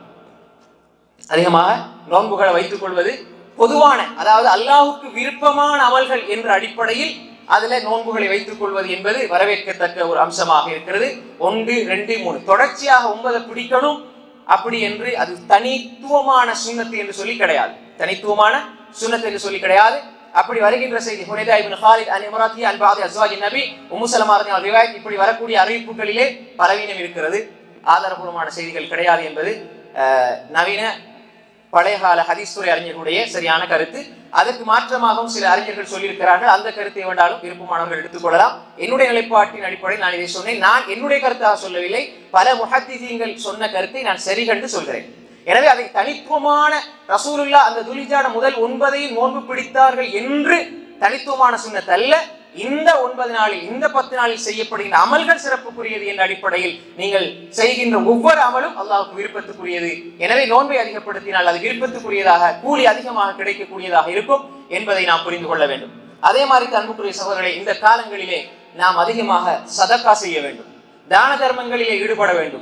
அதிகமாக நோன்புகளை வைத்துக் கொள்வது பொதுவான, அதாவது அல்லாஹுக்கு விருப்பமான அமல்கள் என்ற அடிப்படையில் அதுல நோன்புகளை வைத்துக் கொள்வது என்பது வரவேற்கத்தக்க ஒரு அம்சமாக இருக்கிறது. ஒன்று ரெண்டு மூணு தொடர்ச்சியாக ஒன்பதை பிடிக்கணும் அப்படி என்று அது தனித்துவமான சுன்னத்து என்று சொல்லி கிடையாது. தனித்துவமான சுன்னத்து என்று சொல்லி கிடையாது. அப்படி வருகின்ற செய்தி ஹுனைதா இப்னு ஹாலித் அன் இம்ராத்தி அன் பாதி அஸ்வாஜி நபி உம்மு ஸலமா ரலியல்லாஹு அன்ஹா ரிவாயத், இப்படி வரக்கூடிய அறிவிப்புகளிலே பலவீனம் இருக்கிறது, ஆதாரபூர்வமான செய்திகள் கிடையாது என்பது நவீன பழைய கால ஹதீஸ் துறை அறிஞர்களுடைய சரியான கருத்து. அதற்கு மாற்றமாகவும் சில அறிஞர்கள் சொல்லியிருக்கிறார்கள். அந்த கருத்தை வேண்டாலும் விருப்பமானவர்கள் எடுத்துக்கொள்ளலாம். என்னுடைய நிலைப்பாட்டின் அடிப்படையில் நான் இதை சொன்னேன். நான் என்னுடைய கருத்தாக சொல்லவில்லை, பல முஹத்திஸீன்கள் சொன்ன கருத்தை நான் சரி கண்டு சொல்கிறேன். எனவே அதை தனித்துவமான ரசூலுல்லாஹ் அந்த துல்ஹிஜ்ஜா முதல் ஒன்பதையும் நோன்பு பிடித்தார்கள் என்று தனித்துவமான சுன்னத் அல்ல. இந்த ஒன்பது நாளில் இந்த பத்து நாளில் செய்யப்படுகின்ற அமல்கள் சிறப்புக்குரியது என்ற அடிப்படையில் நீங்கள் செய்கின்ற ஒவ்வொரு அமலும் அல்லாஹ்வுக்கு விருப்பத்துக்குரியது. எனவே நோன்பை அதிகப்படுத்தினால் அது விருப்பத்துக்குரியதாக, கூலி அதிகமாக கிடைக்கக்கூடியதாக இருக்கும் என்பதை நாம் புரிந்து கொள்ள வேண்டும். அதே மாதிரி அன்புக்குரிய சகோதரர்களே, இந்த காலங்களிலே நாம் அதிகமாக சதக்கா செய்ய வேண்டும், தான தர்மங்களிலே ஈடுபட வேண்டும்.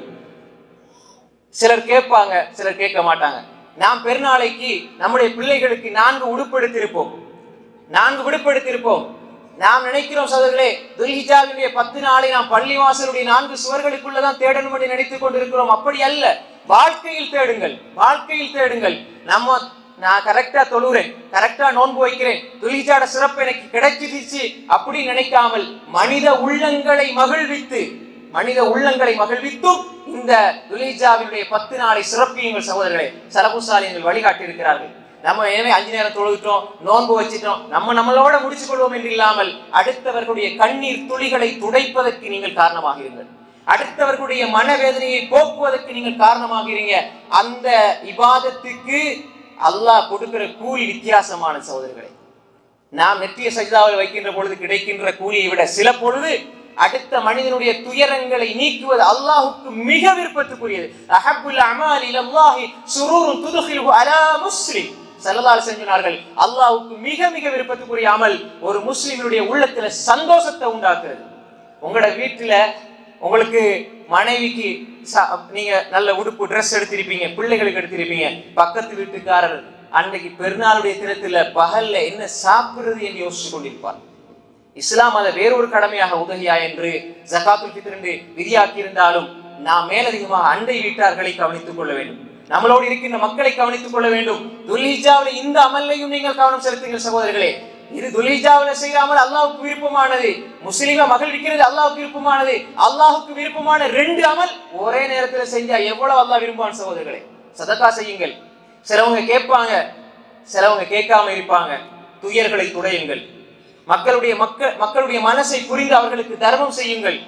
சிலர் கேட்பாங்க, சிலர் கேட்க மாட்டாங்க. நாம் பெருநாளைக்கு நம்முடைய பிள்ளைகளுக்கு நான்கு உடுப்படுத்திருப்போம் நான்கு விடுப்படுத்திருப்போம் நாம் நினைக்கிறோம் சகோதரர்களே, துல்ஹிஜ்ஜாவினுடைய பத்து நாளை நாம் பள்ளிவாசலுடைய நான்கு சுவர்களுக்குள்ளதான் தேடணும் என்று நினைத்துக் கொண்டிருக்கிறோம். அப்படி அல்ல, வாழ்க்கையில் தேடுங்கள், வாழ்க்கையில் தேடுங்கள். நம்ம நான் கரெக்டா தொழுகிறேன், கரெக்டா நோன்பு வைக்கிறேன், துல்ஹிஜ்ஜாட சிறப்பு எனக்கு கிடைச்சிருச்சு அப்படி நினைக்காமல் மனித உள்ளங்களை மகிழ்வித்து மனித உள்ளங்களை மகிழ்வித்தும் இந்த துல்ஹிஜ்ஜாவினுடைய பத்து நாளை சிறப்பியுங்கள் சகோதரர்களே. சலபுசாலிகள் வழிகாட்டி இருக்கிறார்கள். நம்ம எனவே அஞ்சு நேரம் தொழுகிட்டோம், நோன்பு வச்சிட்டோம், நம்ம நம்மளோட முடிச்சு கொள்வோம் என்று இல்லாமல் அடுத்தவர்களுடைய கண்ணீர் துளிகளை துடைப்பதற்கு நீங்கள் காரணமாக இருங்கள், அடுத்தவர்களுடைய மனவேதனையை போக்குவதற்கு நீங்கள் காரணமாக இருங்க. அந்த இபாதத்துக்கு அல்லாஹ் கொடுக்கிற கூலி வித்தியாசமான சகோதரர்களே. நாம் நெற்றிய சஜ்தாவில் வைக்கின்ற பொழுது கிடைக்கின்ற கூலியை விட சில பொழுது அடுத்த மனிதனுடைய துயரங்களை நீக்குவது அல்லாஹ்வுக்கு மிக விருப்பத்துக்குரியது. அஹப்புல் அமாலி இலல்லாஹி சுரூருன் துதுகிலுஹு அலா முஸ்லிம் ஸல்லல்லாஹு அலைஹி வஸல்லம் சொன்னார்கள், அல்லாஹ்வுக்கு மிக மிக விருப்பத்துக்குரிய அமல் ஒரு முஸ்லிமுடைய உள்ளத்துல சந்தோஷத்தை உண்டாக்குறது. உங்களோட வீட்டுல உங்களுக்கு மனைவிக்கு நீங்க நல்ல உடுப்பு ட்ரெஸ் எடுத்திருப்பீங்க, பிள்ளைகளுக்கு எடுத்திருப்பீங்க, பக்கத்து வீட்டுக்காரர் அன்றைக்கு பெருநாளுடைய தினத்துல பகல்ல என்ன சாப்பிடுறது என்று யோசிச்சு கொண்டிருப்பார். இஸ்லாம் அதை வேறொரு கடமையாக உதவியா என்று ஜகாத்துல் ஃபித்ர் என்று விதியாக்கி இருந்தாலும் நாம் மேலதிகமாக அண்டை வீட்டார்களை கவனித்துக் கொள்ள வேண்டும், நம்மளோடு இருக்கின்ற மக்களை கவனித்துக் கொள்ள வேண்டும். துல்ஹிஜ்ஜாவில் இந்த அமல்லையும் நீங்கள் கவனம் செலுத்துங்கள் சகோதரர்களே. இது துல்ஹிஜ்ஜாவில் செய்யாமல் அல்லாஹ்வுக்கு விருப்பமானது, முஸ்லிமை மகிழ்விக்கிறது அல்லாஹ்வுக்கு விருப்பமானது. அல்லாஹ்வுக்கு விருப்பமான ரெண்டு அமல் ஒரே நேரத்தில் செஞ்சா எவ்வளவு அல்லாஹ் விரும்புவான் சகோதரர்களே. சதகா செய்யுங்கள். சிலவங்க கேட்பாங்க, சிலவங்க கேட்காம இருப்பாங்க. துயர்களை துடையுங்கள். மக்களுடைய மக்கள் மக்களுடைய மனசை புரிந்து அவர்களுக்கு தர்மம் செய்யுங்கள்.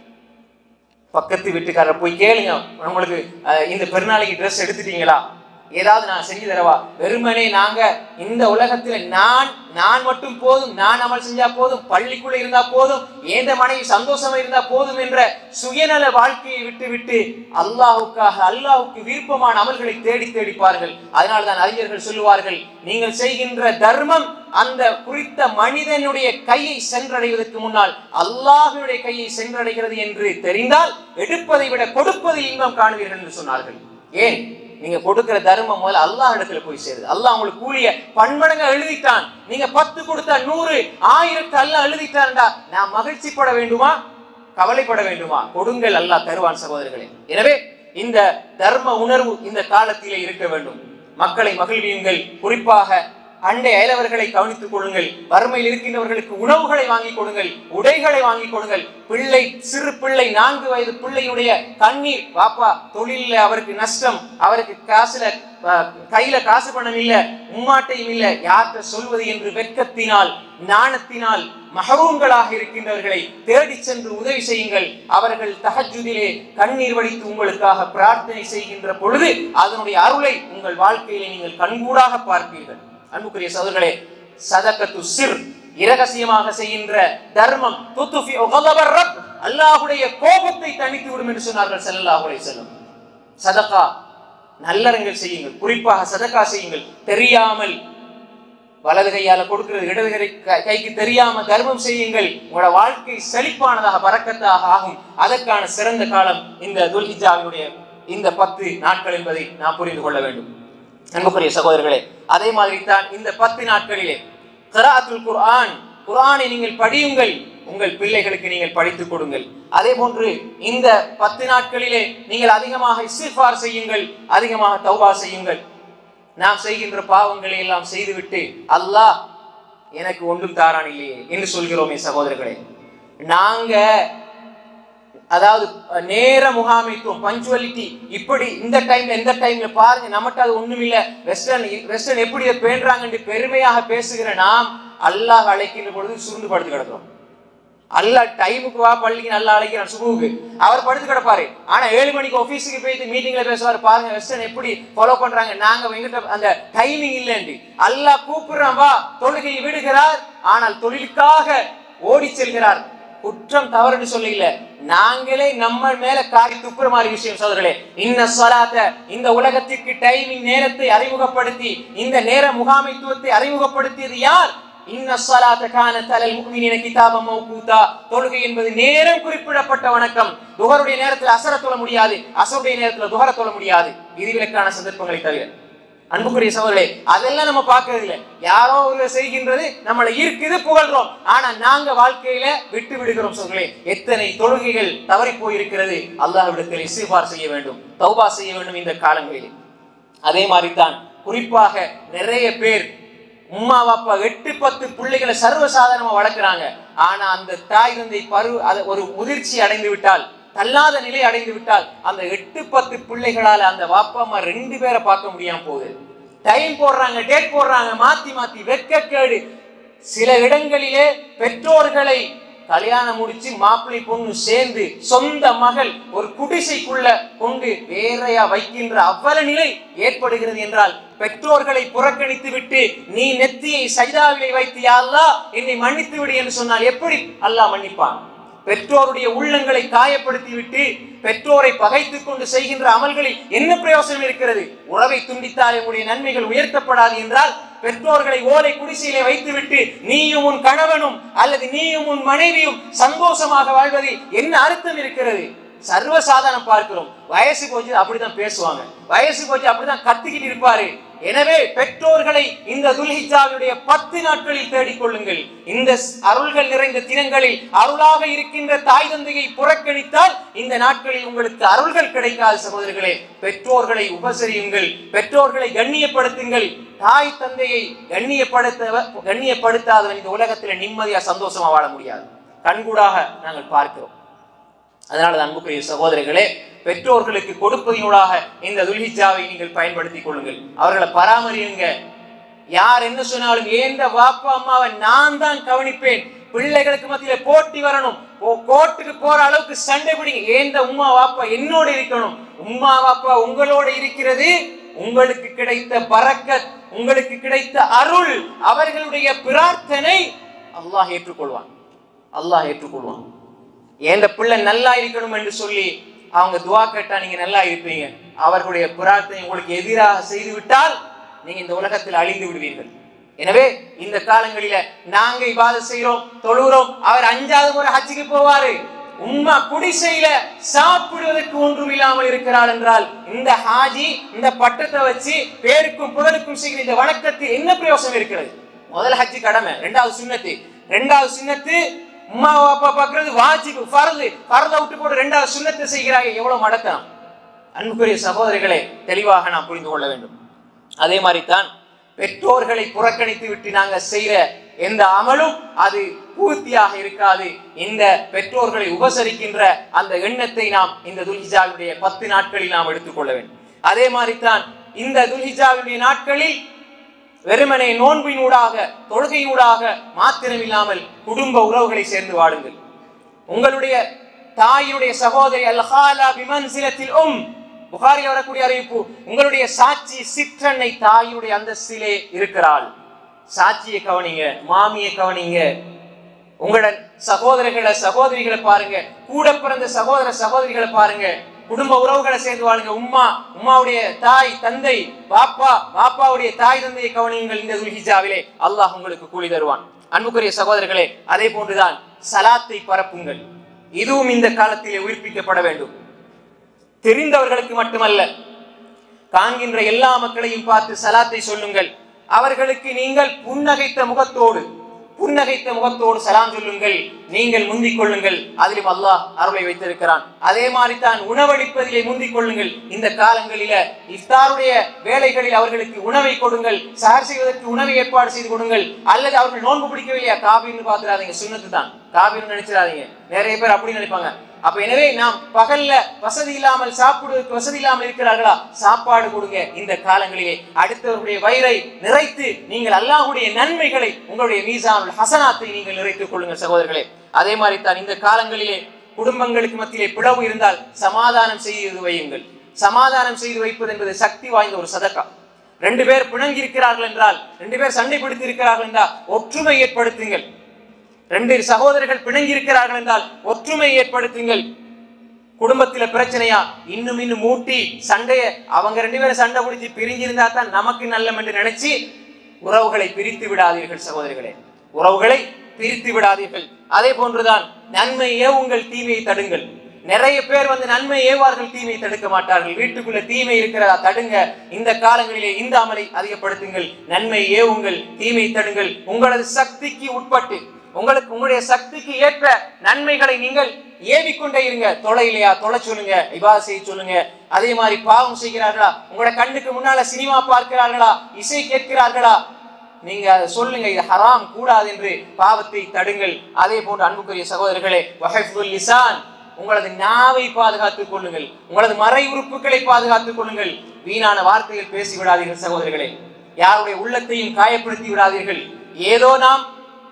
பக்கத்து வீட்டுக்காரர் போய் கேளுங்க, உங்களுக்கு இந்த பெருநாளைக்கு ட்ரெஸ் எடுத்துட்டீங்களா, ஏதாவது நான் செஞ்சு தரவா? வெறுமனே நாங்க இந்த உலகத்துல நான் நான் மட்டும் போதும், நான் அமல் செஞ்சா போதும், பள்ளிக்குள்ள இருந்தா போதும், ஏந்த மனைவி சந்தோஷமா இருந்தா போதும் என்ற சுயநல வாழ்க்கையை விட்டு விட்டு அல்லாஹுக்காக அல்லாஹுக்கு விருப்பமான அமல்களை தேடி தேடிப்பார்கள். அதனால்தான் அறிஞர்கள் சொல்லுவார்கள், நீங்கள் செய்கின்ற தர்மம் அந்த குறித்த மனிதனுடைய கையை சென்றடைவதற்கு முன்னால் அல்லாஹ்வுடைய கையை சென்றடைகிறது என்று தெரிந்தால் எடுப்பதை விட கொடுப்பதை இன்பம் காணுவீர்கள் என்று சொன்னார்கள். ஏன்? நீங்க கொடுக்கிற தர்மம் முதல்ல அல்லாஹ் இடத்துல போய் சேருது. அல்லாஹ் உங்களுக்கு கூலிய பன்மடங்கா எழுதிட்டான். நீங்க பத்து கொடுத்தா நூறு ஆயிரத்து அல்லாஹ் எழுதிட்டான்டா. நான் மகிழ்ச்சி பட வேண்டுமா, கவலைப்பட வேண்டுமா? கொடுங்கள், அல்லாஹ் தருவான் சகோதரர்களே. எனவே இந்த தர்ம உணர்வு இந்த காலத்திலே இருக்க வேண்டும். மக்களை மகிழ்வியுங்கள். குறிப்பாக அண்டை அயலவர்களை கவனித்துக் கொள்ளுங்கள். வறுமையில் இருக்கின்றவர்களுக்கு உணவுகளை வாங்கி கொடுங்கள், உடைகளை வாங்கி கொடுங்கள். பிள்ளை, சிறு பிள்ளை, நான்கு வயது பிள்ளையுடைய கண்ணீர், பாப்பா தொழில அவருக்கு நஷ்டம், அவருக்கு காசுல கையில காசு பணம் இல்ல, உம்மாட்டையும் இல்ல, யார்கிட்ட சொல்வது என்று வெட்கத்தினால் நாணத்தினால் மஹரூம்களாக இருக்கின்றவர்களை தேடி சென்று உதவி செய்யுங்கள். அவர்கள் தஹஜ்ஜுதிலே கண்ணீர் வடித்து உங்களுக்காக பிரார்த்தனை செய்கின்ற பொழுது அதனுடைய அருளை உங்கள் வாழ்க்கையிலே நீங்கள் கண்கூடாக பார்ப்பீர்கள். அன்புக்குரிய சகோதரர்களே, சதகத்து சிர், இரகசியமாக செய்கின்ற தர்மம் துத்ஃபி கதபர் ரப், அல்லாஹ்வுடைய கோபத்தை தணித்து விடும் என்று சொன்னார்கள் ஸல்லல்லாஹு அலைஹி வஸல்லம். சதகா நல்லறங்கள் செய்யுங்கள், குறிப்பாக சதகா செய்யுங்கள். தெரியாமல் வலது கையால கொடுக்கிறது, இடது கைக்கு தெரியாம தர்மம் செய்யுங்கள். உங்களோட வாழ்க்கை செழிப்பானதாக பரக்கத்தாக ஆகும். அதற்கான சிறந்த காலம் இந்த துல்ஹிஜ்ஜாவினுடைய இந்த பத்து நாட்கள் என்பதை நாம் புரிந்து கொள்ள வேண்டும். அன்புக்குரிய சகோதரர்களே, அதே மாதிரி தான் இந்த பத்து நாட்களிலே கிராஅத்துல் குர்ஆன், குர்ஆனை நீங்கள் படியுங்கள், உங்கள் பிள்ளைகளுக்கு நீங்கள் படித்துக் கொடுங்கள். அதே போன்று இந்த பத்து நாட்களிலே நீங்கள் அதிகமாக இஸ்திக்ஃபார் செய்யுங்கள், அதிகமாக தௌபா செய்யுங்கள். நாம் செய்கின்ற பாவங்களை எல்லாம் செய்துவிட்டு அல்லாஹ் எனக்கு ஒன்றும் தாரான் இல்லையே என்று சொல்கிறோமே சகோதரர்களே. நாங்க அதாவது நேர முகாமைத்துவம், பஞ்சுவலிட்டி, இப்படி இந்த டைம்ல எந்த டைம்ல பாருங்க, நம்மகிட்ட அது ஒண்ணும் இல்ல, வெஸ்டர்ன் வெஸ்டர்ன் எப்படி பேணுறாங்க பெருமையாக பேசுகிற நாம் அல்லாஹ் அழைக்கின்ற பொழுது சுருண்டு படுத்து கிடக்கிறோம். அல்லாஹ் டைமுக்கு வா பள்ளிக்கு நல்லா அழைக்கிறான், சுபுவுக்கு அவர் படுத்து கிடப்பாரு. ஆனா ஏழு மணிக்கு ஆபீஸுக்கு போயிட்டு மீட்டிங்ல பேசுவார். பாருங்க வெஸ்டர்ன் எப்படி ஃபாலோ பண்றாங்க, நாங்க எங்கிட்ட அந்த டைமிங் இல்லைன்னு. அல்லாஹ் கூப்பிடுறான், வா, தொழுகையை விடுகிறார், ஆனால் தொழிலுக்காக ஓடி செல்கிறார். குற்றம் தவறுன்னு சொல்லல, நாங்களே நம்ம மேல காரி துப்புற மாதிரி விஷயம் சகோதரர்களே. இன்ன ஸலாத்த, இந்த உலகத்திற்கு டைமிங் நேரத்தை அறிமுகப்படுத்தி இந்த நேர முகாமைத்துவத்தை அறிமுகப்படுத்தியது யார்? இன்ன ஸலாத்த கானத் அலல் முஃமினீன கிதாபம் மௌகூதா. தொழுகை என்பது நேரம் குறிப்பிடப்பட்ட வணக்கம். துஹருடைய நேரத்தில் அஸர தொழ முடியாது, அஸருடைய நேரத்தில் துஹர தொழ முடியாது, விதிவிலக்கான சந்தர்ப்பங்களை தவிர. அன்புக்குரிய சகோதரர்களே, அதெல்லாம் நம்ம பார்க்கறது இல்லை. யாரோ ஒரு செய்கின்றது நம்மளை இருக்குது, புகழ்றோம், ஆனா நாங்க வாழ்க்கையில விட்டு விடுகிறோம் சகோதரர்களே. எத்தனை தொழுகைகள் தவறி போயிருக்கிறது. அல்லாஹ்விடத்தில் இஸ்திக்ஃபார் செய்ய வேண்டும், தௌபா செய்ய வேண்டும் இந்த காலங்களில். அதே மாதிரி தான் குறிப்பாக நிறைய பேர் உம்மா பாப்பா எட்டு பத்து பிள்ளைகளை சர்வசாதாரணமா வளர்க்குறாங்க. ஆனா அந்த தாய் தந்தை பரு ஒரு முதிர்ச்சி அடைந்து விட்டால், தள்ளாத நிலை அடைந்து விட்டால், அந்த எட்டு பத்து பிள்ளைகளால அந்த வாப்பா அம்மா ரெண்டு பேரை பார்க்க முடியாம போகுது. டைம் போடுறாங்க, டேட் போடுறாங்க, மாத்தி மாத்தி, வெட்கக்கேடு. சில இடங்களிலே பெற்றோர்களை கல்யாணம் முடிச்சு மாப்பிள்ளை பொண்ணு சேர்ந்து சொந்த மகள் ஒரு குடிசைக்குள்ள கொண்டு வேறையா வைக்கின்ற அவ்வளவு நிலை ஏற்படுகிறது என்றால், பெற்றோர்களை புறக்கணித்து விட்டு நீ நெத்தியை சஜிதாவிலே வைத்து யா அல்லாஹ் என்னை மன்னித்து விடு என்று சொன்னால் எப்படி அல்லாஹ் மன்னிப்பான்? பெற்றோருடைய உள்ளங்களை காயப்படுத்தி விட்டு பெற்றோரை பகைத்துக் கொண்டு செய்கின்ற அமல்களில் என்ன பிரயோசனம் இருக்கிறது? உறவை துண்டித்தால் உங்களுடைய நன்மைகள் உயர்த்தப்படாது என்றால், பெற்றோர்களை ஓலை குடிசையிலே வைத்துவிட்டு நீயும் உன் கணவனும் அல்லது நீயும் உன் மனைவியும் சந்தோஷமாக வாழ்வதில் என்ன அர்த்தம் இருக்கிறது? சர்வசாதாரணம் பார்க்கிறோம். வயசு போச்சு அப்படிதான் பேசுவாங்க, வயசு போச்சு அப்படிதான் கத்திக்கிட்டு இருப்பாரு. எனவே பெற்றோர்களை இந்த துல்ஹிஜ்ஜாவுடைய பத்து நாட்களில் தேடிக்கொள்ளுங்கள். இந்த அருள்கள் நிறைந்த தினங்களில் அருளாக இருக்கின்ற தாய் தந்தையை புறக்கணித்தால் இந்த நாட்களில் உங்களுக்கு அருள்கள் கிடைக்காது சகோதரர்களே. பெற்றோர்களை உபசரியுங்கள், பெற்றோர்களை கண்ணியப்படுத்துங்கள். தாய் தந்தையை கண்ணியப்படுத்த கண்ணியப்படுத்தாதவன் இந்த உலகத்தில் நிம்மதியா சந்தோஷமா வாழ முடியாது. கண்கூடாக நாங்கள் பார்க்கிறோம். அதனால அன்புக்குரிய சகோதரர்களே, பெற்றோர்களுக்கு கொடுப்பதினூடாக இந்த துல்ஹிஜ்ஜாவை நீங்கள் பயன்படுத்திக் கொள்ளுங்கள். அவர்களை பராமரியுங்க. யார் என்ன சொன்னாலும் ஏந்த வாப்பா அம்மாவை நான் தான் கவனிப்பேன். பிள்ளைகளுக்கு மத்தியில போட்டி வரணும், கோட்டுக்கு போற அளவுக்கு சண்டை பிடிங்க. ஏந்த உம்மா வாப்பா என்னோட இருக்கணும். உம்மா வாப்பா உங்களோட இருக்கிறது உங்களுக்கு கிடைத்த பரக்கத், உங்களுக்கு கிடைத்த அருள், அவர்களுடைய பிரார்த்தனை அல்லாஹ் ஏற்றுக்கொள்வான். அல்லாஹ் ஏற்றுக்கொள்வான். ஏந்த பிள்ளை நல்லா இருக்கணும் என்று சொல்லி அவங்க துவா கேட்டா நீங்க நல்லா இருப்பீங்க. அவர்களுடைய பிரார்த்தனை உங்களுக்கு எதிராக செய்து விட்டால் நீங்க இந்த உலகத்தில் அழிந்து விடுவீர்கள். எனவே இந்த காலங்களில நாங்க இபாதத் செய்யறோம், தொழுகிறோம். அவர் அஞ்சாவது முறை ஹஜ்ஜுக்கு போவாரு, உம்மா குடிசையில சாப்பிடுவதற்கு ஒன்றும் இல்லாமல் இருக்கிறாள் என்றால் இந்த ஹாஜி இந்த பட்டத்தை வச்சு பேருக்கும் புகழுக்கும் செய்கிற இந்த வணக்கத்தில் என்ன பிரயோசனம் இருக்கிறது? முதல் ஹஜ்ஜு கடமை, இரண்டாவது சுன்னத்து. இரண்டாவது சுன்னத்து உம்மா அப்பா பார்க்கறது வாஜிபு, ஃபர்து. ஃபர்தை விட்டு போட்டு இரண்டாவது சுன்னத்தை செய்கிறாங்க. எவ்வளவு மடத்தனம்! அன்புக்குரிய சகோதரிகளை தெளிவாக நாம் புரிந்து கொள்ள வேண்டும். அதே மாதிரி தான் பெற்றோர்களை புறக்கணித்து விட்டு நாங்கள் செய்யற எந்த அமலும் அது பூர்த்தியாக இருக்காது. இந்த பெற்றோர்களை உபசரிக்கின்ற அந்த எண்ணத்தை நாம் இந்த துல்ஹிஜ்ஜாவுடைய பத்து நாட்களில் நாம் எடுத்துக்கொள்ள வேண்டும். அதே மாதிரி தான் இந்த துல்ஹிஜ்ஜாவுடைய நாட்களில் வெறுமனே நோன்பினூடாக தொழுகையினூடாக மாத்திரமில்லாமல் குடும்ப உறவுகளை சேர்ந்து வாழுங்கள். உங்களுடைய தாயினுடைய சகோதரி அல்-ஹாலா பிமன்சிலத்தில் உம், புகாரில் வரக்கூடிய அறிவிப்பு, உங்களுடைய சாட்சி சிற்றன்னை தாயினுடைய அந்தஸ்திலே இருக்கிறாள். சாட்சியை கவனிங்க, மாமியை கவனிங்க, உங்களோட சகோதரர்களை சகோதரிகளை பாருங்க, கூட பிறந்த சகோதர சகோதரிகளை பாருங்க, குடும்ப உறவுகளை சேர்ந்து வாழுங்க. உம்மா உம்மாவுடைய தாய் தந்தை, பாப்பா பாப்பாவுடைய தாய் தந்தையை கவனியுங்கள். இந்த துல்ஹிஜ்ஜாவிலே அல்லாஹ் உங்களுக்கு கூலி தருவான். அன்புக்குரிய சகோதரர்களே, அதே போன்றுதான் சலாத்தை பரப்புங்கள். இதுவும் இந்த காலத்திலே உயிர்ப்பிக்கப்பட வேண்டும். தெரிந்தவர்களுக்கு மட்டுமல்ல, காண்கின்ற எல்லா மக்களையும் பார்த்து சலாத்தை சொல்லுங்கள். அவர்களுக்கு நீங்கள் புன்னகைத்த முகத்தோடு புன்னகைத்த முகத்தோடு சலாம் சொல்லுங்கள். நீங்கள் முந்திக் கொள்ளுங்கள். அதிலும் அல்லாஹ் அருளை வைத்திருக்கிறான். அதே மாதிரி தான் உணவளிப்பதிலே முந்திக் கொள்ளுங்கள். இந்த காலங்களில இஃப்தாருடைய வேலைகளில் அவர்களுக்கு உணவை கொடுங்கள். சஹர் செய்வதற்கு உணவை ஏற்பாடு செய்து கொடுங்கள். அல்லது அவர்கள் நோன்பு பிடிக்கவில்லையா, காபின்னு பார்த்துடாதீங்க, சுன்னத்து தான், காபின்னு நினைச்சிடாதீங்க. நிறைய பேர் அப்படி நினைப்பாங்க. அப்ப எனவே நாம் பகல்ல வசதி இல்லாமல் சாப்பிடுவதற்கு வசதி இல்லாமல் இருக்கிறார்களா, சாப்பாடு கொடுங்க. இந்த காலங்களிலே அடுத்தவருடைய வயிறை நிறைத்து நீங்கள் அல்லாஹ்வுடைய நன்மைகளை, உங்களுடைய மீசானுல் ஹசனாத்தை நீங்கள் நிறைத்துக் கொள்ளுங்கள் சகோதரர்களே. அதே மாதிரி தான் இந்த காலங்களிலே குடும்பங்களுக்கு மத்தியிலே பிளவு இருந்தால் சமாதானம் செய்து வையுங்கள். சமாதானம் செய்து வைப்பது என்பது சக்தி வாய்ந்த ஒரு சதக்கா. ரெண்டு பேர் பிணங்கி இருக்கிறார்கள் என்றால், ரெண்டு பேர் சண்டை பிடித்து இருக்கிறார்கள் என்றால் ஒற்றுமை ஏற்படுத்துங்கள். ரெண்டு சகோதரர்கள் பிணங்கி இருக்கிறார்கள் என்றால் ஒற்றுமை ஏற்படுத்துங்கள். குடும்பத்தில பிரச்சனையா இன்னும் இன்னும் மூட்டி சண்டைய, அவங்க ரெண்டு பேரும் சண்டை பிடிச்சி பிரிஞ்சிருந்தா தான் நமக்கு நல்லம் என்று நினைச்சு உறவுகளை பிரித்து விடாதீர்கள் சகோதரிகளே, உறவுகளை பிரித்து விடாதீர்கள். அதே போன்றுதான் நன்மை ஏவுங்கள், தீமையை தடுங்கள். நிறைய பேர் வந்து நன்மை ஏவார்கள், தீமையை தடுக்க மாட்டார்கள். வீட்டுக்குள்ள தீமை இருக்கிறதா, தடுங்க. இந்த காலங்களிலே இந்த அமலை அதிகப்படுத்துங்கள். நன்மை ஏவுங்கள், தீமை தடுங்கள். உங்களது சக்திக்கு உட்பட்டு, உங்களுக்கு உங்களுடைய சக்திக்கு ஏற்ற நன்மைகளை நீங்கள் ஏவிக்கொண்டே இருங்க. தொலைலையா தொலை சொல்லுங்க, இபாதத் செய்ய சொல்லுங்க. அதே மாதிரி பாவம் செய்கிறார்களா, உங்களோட கண்ணுக்கு முன்னால சினிமா பார்க்கிறார்களா, இசை கேட்கிறார்களா, நீங்க அதை சொல்லுங்க, இது ஹராம், கூடாது என்று பாவத்தை தடுங்கள். அதே போன்று அன்புக்குரிய சகோதரர்களே, வஹஃபுல் லிசான், உங்களது நாவை பாதுகாத்துக் கொள்ளுங்கள். உங்களது மறை உறுப்புகளை பாதுகாத்துக் கொள்ளுங்கள். வீணான வார்த்தைகள் பேசி விடாதீர்கள் சகோதரர்களே. யாருடைய உள்ளத்தையும் காயப்படுத்தி விடாதீர்கள். ஏதோ நாம்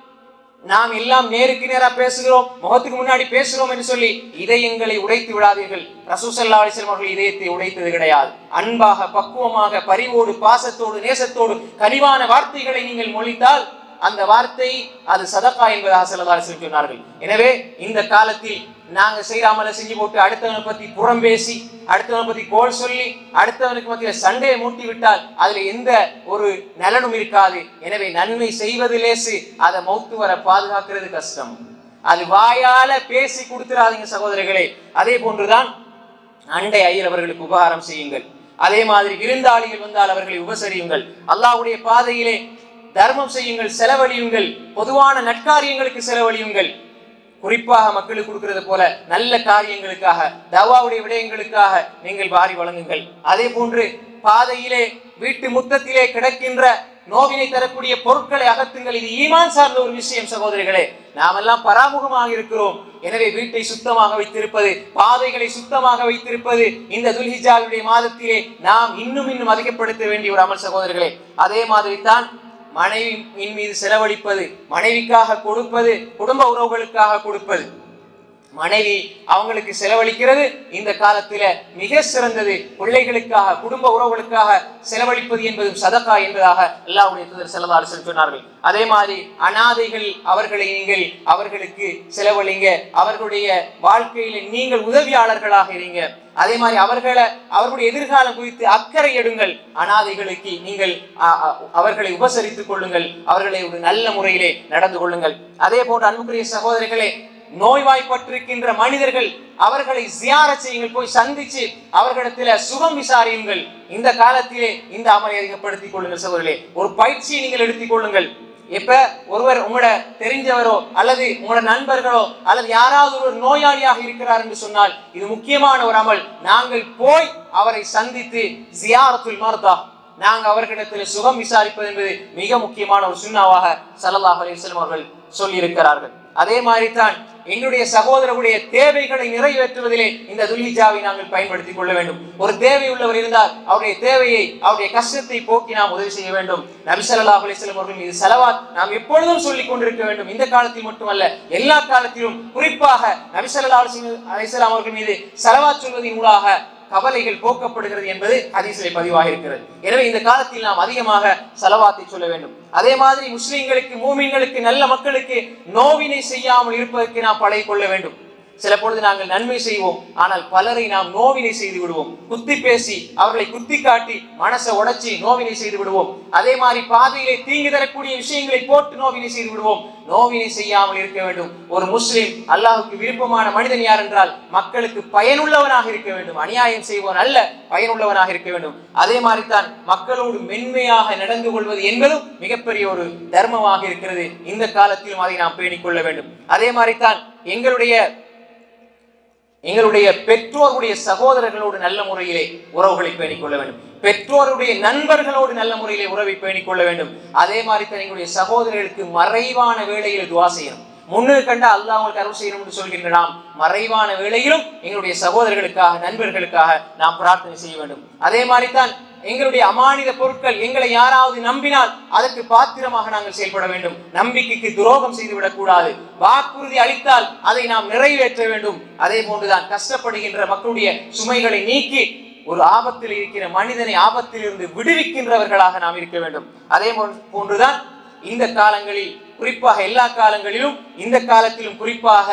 நாம் எல்லாம் நேருக்கு நேரா பேசுகிறோம், முகத்துக்கு முன்னாடி பேசுகிறோம் என்று சொல்லி இதயங்களை உடைத்து விடாதீர்கள். ரசூல் ஸல்லல்லாஹு அலைஹி வஸல்லம் அவர்கள் இதயத்தை உடைத்தது கிடையாது. அன்பாக, பக்குவமாக, பரிவோடு, பாசத்தோடு, நேசத்தோடு கனிவான வார்த்தைகளை நீங்கள் மொழித்தால் அந்த வார்த்தை அது சதகா என்பதாக ஸல்லல்லாஹு அலைஹி வஸல்லம் சொன்னார்கள். எனவே இந்த காலத்தில் நாங்க செய்யாமல செஞ்சு போட்டு அடுத்தவனை பத்தி புறம் பேசி, அடுத்தவனை பத்தி கோல் சொல்லி, அடுத்தவனுக்கு மத்திய சண்டையை மூட்டி விட்டால் அதுல எந்த ஒரு நலனும் இருக்காது. எனவே நன்மை செய்வது லேசு, அதை மௌத்து வர பாதுகாக்கிறது கஷ்டம். அது வாயால பேசி கொடுத்துறாதீங்க சகோதரர்களே. அதே போன்றுதான் அண்டை அயலவர்களுக்கு உபகாரம் செய்யுங்கள். அதே மாதிரி விருந்தாளிகள் வந்தால் அவர்களை உபசரியுங்கள். அல்லாஹ்வுடைய பாதையிலே தர்மம் செய்யுங்கள், செலவழியுங்கள். பொதுவான நற்காரியங்களுக்கு செலவழியுங்கள். குறிப்பாக மக்களுக்கு கொடுக்கிறது போல நல்ல காரியங்களுக்காக, தவாவுடைய விடயங்களுக்காக நீங்கள் வாரி வழங்குங்கள். அதே போன்று பாதையிலே வீட்டு முத்தத்திலே கிடக்கின்ற நோவினை தரக்கூடிய பொருட்களை அகற்றுங்கள். இது ஈமான் சார்ந்த ஒரு விஷயம் சகோதரிகளே. நாம் எல்லாம் பராமுகமாக இருக்கிறோம். எனவே வீட்டை சுத்தமாக வைத்திருப்பது, பாதைகளை சுத்தமாக வைத்திருப்பது இந்த துல்ஹிஜ்ஜாவுடைய மாதத்திலே நாம் இன்னும் இன்னும் அதிகப்படுத்த வேண்டிய ஒரு அமல் சகோதரர்களே. அதே மாதிரி தான் மனைவியின் மீது செலவழிப்பது, மனைவிக்காக கொடுப்பது, குடும்ப உறவுகளுக்காக கொடுப்பது. மனைவி அவங்களுக்கு செலவழிக்கிறது இந்த காலத்தில மிக சிறந்தது. பிள்ளைகளுக்காக, குடும்ப உறவுகளுக்காக செலவழிப்பது என்பதும் சதகா என்பதாக அல்லாஹ்வுடைய தூதர் ஸல்லல்லாஹு அலைஹி வஸல்லம் சொன்னார்கள். அதே மாதிரி அனாதைகள், அவர்களை நீங்கள் அவர்களுக்கு செலவழிங்க. அவர்களுடைய வாழ்க்கையில நீங்கள் உதவியாளர்களாக இருங்க. அதே மாதிரி அவர்களை அவர்களுடைய எதிர்காலம் குறித்து அக்கறை எடுங்கள். அனாதைகளுக்கு நீங்கள் அவர்களை உபசரித்துக் கொள்ளுங்கள். அவர்களை ஒரு நல்ல முறையிலே நடந்து கொள்ளுங்கள். அதே போன்று அன்புக்குரிய சகோதரிகளே, நோய்வாய்ப்பட்டிருக்கின்ற மனிதர்கள் அவர்களை ஜியாரத் செய்யுங்கள். போய் சந்திச்சு அவர்களிடத்துல சுகம் விசாரியுங்கள். இந்த காலத்திலே இந்த அமலை அதிகப்படுத்திக் கொள்ளுங்கள் சகோதரர்களே. ஒரு பயிற்சியை நீங்கள் எடுத்துக் கொள்ளுங்கள். எப்ப ஒருவர் உங்களோட தெரிஞ்சவரோ அல்லது உங்களோட நண்பர்களோ அல்லது யாராவது ஒரு நோயாளியாக இருக்கிறார் என்று சொன்னால் இது முக்கியமான ஒரு அமல். நாங்கள் போய் அவரை சந்தித்து ஜியாரத்துல் மர்தா, நாங்கள் அவர்களிடத்தில் சுகம் விசாரிப்பது என்பது மிக முக்கியமான ஒரு சுன்னாவாக ஸல்லல்லாஹு அலைஹி வஸல்லம் அவர்கள் சொல்லி இருக்கிறார்கள். அதே மாதிரி தான் எங்களுடைய சகோதரருடைய தேவைகளை நிறைவேற்றுவதிலே இந்த துல்ஹிஜ்ஜாவை நாங்கள் பயன்படுத்திக் கொள்ள வேண்டும். ஒரு தேவை உள்ளவர் இருந்தால் அவருடைய தேவையை, அவருடைய கஷ்டத்தை போக்கி நாம் உதவி செய்ய வேண்டும். நபி ஸல்லல்லாஹு அலைஹி வஸல்லம் அவர்கள் மீது ஸலவாத் நாம் எப்பொழுதும் சொல்லிக் கொண்டிருக்க வேண்டும். இந்த காலத்தில் மட்டுமல்ல, எல்லா காலத்திலும். குறிப்பாக நபி ஸல்லல்லாஹு அலைஹி வஸல்லம் அவர்கள் மீது ஸலவாத் சொல்வதன் மூலமாக கவலைகள் போக்கப்படுகிறது என்பது ஹதீஸிலே பதிவாக இருக்கிறது. எனவே இந்த காலத்தில் நாம் அதிகமாக ஸலவாத்தை சொல்ல வேண்டும். அதே மாதிரி முஸ்லிம்களுக்கு, மூமின்களுக்கு, நல்ல மக்களுக்கு நோவினை செய்யாமல் இருப்பதற்கு நாம் பழகிக் கொள்ள வேண்டும். சில பொழுது நாங்கள் நன்மை செய்வோம், ஆனால் பலரை நாம் நோவினை செய்து விடுவோம். குத்தி பேசி அவர்களை குத்தி காட்டி மனசை உடைச்சி நோவினை செய்து விடுவோம். அதே மாதிரி பாதையிலே தீங்கு தரக்கூடிய விஷயங்களை போட்டு நோவினை செய்து விடுவோம். நோவினை செய்யாமல் இருக்க வேண்டும். ஒரு முஸ்லிம், அல்லாஹ்வுக்கு விருப்பமான மனிதன் யார் என்றால் மக்களுக்கு பயனுள்ளவனாக இருக்க வேண்டும். அநியாயம் செய்வோன் அல்ல, பயனுள்ளவனாக இருக்க வேண்டும். அதே மாதிரி தான் மக்களோடு மென்மையாக நடந்து கொள்வது என்பதும் மிகப்பெரிய ஒரு தர்மமாக இருக்கிறது. இந்த காலத்திலும் அதை நாம் பேணிக் கொள்ள வேண்டும். அதே மாதிரி தான் எங்களுடைய எங்களுடைய பெற்றோருடைய சகோதரர்களோடு நல்ல முறையிலே உறவுகளை பேணிக் கொள்ள வேண்டும். பெற்றோருடைய நண்பர்களோடு நல்ல முறையிலே உறவை பேணிக் கொள்ள வேண்டும். அதே மாதிரி தான் எங்களுடைய சகோதரர்களுக்கு மறைவான வேளையில் துஆ செய்யணும். முன்னு கண்டா அல்லாஹ் உங்களுக்கு அருள் செய்யணும் என்று சொல்கின்ற நாம் மறைவான வேளையிலும் எங்களுடைய சகோதரர்களுக்காக, நண்பர்களுக்காக நாம் பிரார்த்தனை செய்ய வேண்டும். அதே மாதிரி தான் எங்களுடைய அமானித பொருட்கள் எங்களை யாராவது நம்பினால் அதற்கு பாத்திரமாக நாங்கள் செயல்பட வேண்டும். நம்பிக்கைக்கு துரோகம் செய்துவிடக் கூடாது. வாக்குறுதி அளித்தால் அதை நாம் நிறைவேற்ற வேண்டும். அதே போன்றுதான் கஷ்டப்படுகின்ற மக்களுடைய சுமைகளை நீக்கி ஒரு ஆபத்தில் இருக்கிற மனிதனை ஆபத்தில் இருந்து விடுவிக்கின்றவர்களாக நாம் இருக்க வேண்டும். அதே போன்றுதான் இந்த காலங்களில், குறிப்பாக எல்லா காலங்களிலும் இந்த காலத்திலும் குறிப்பாக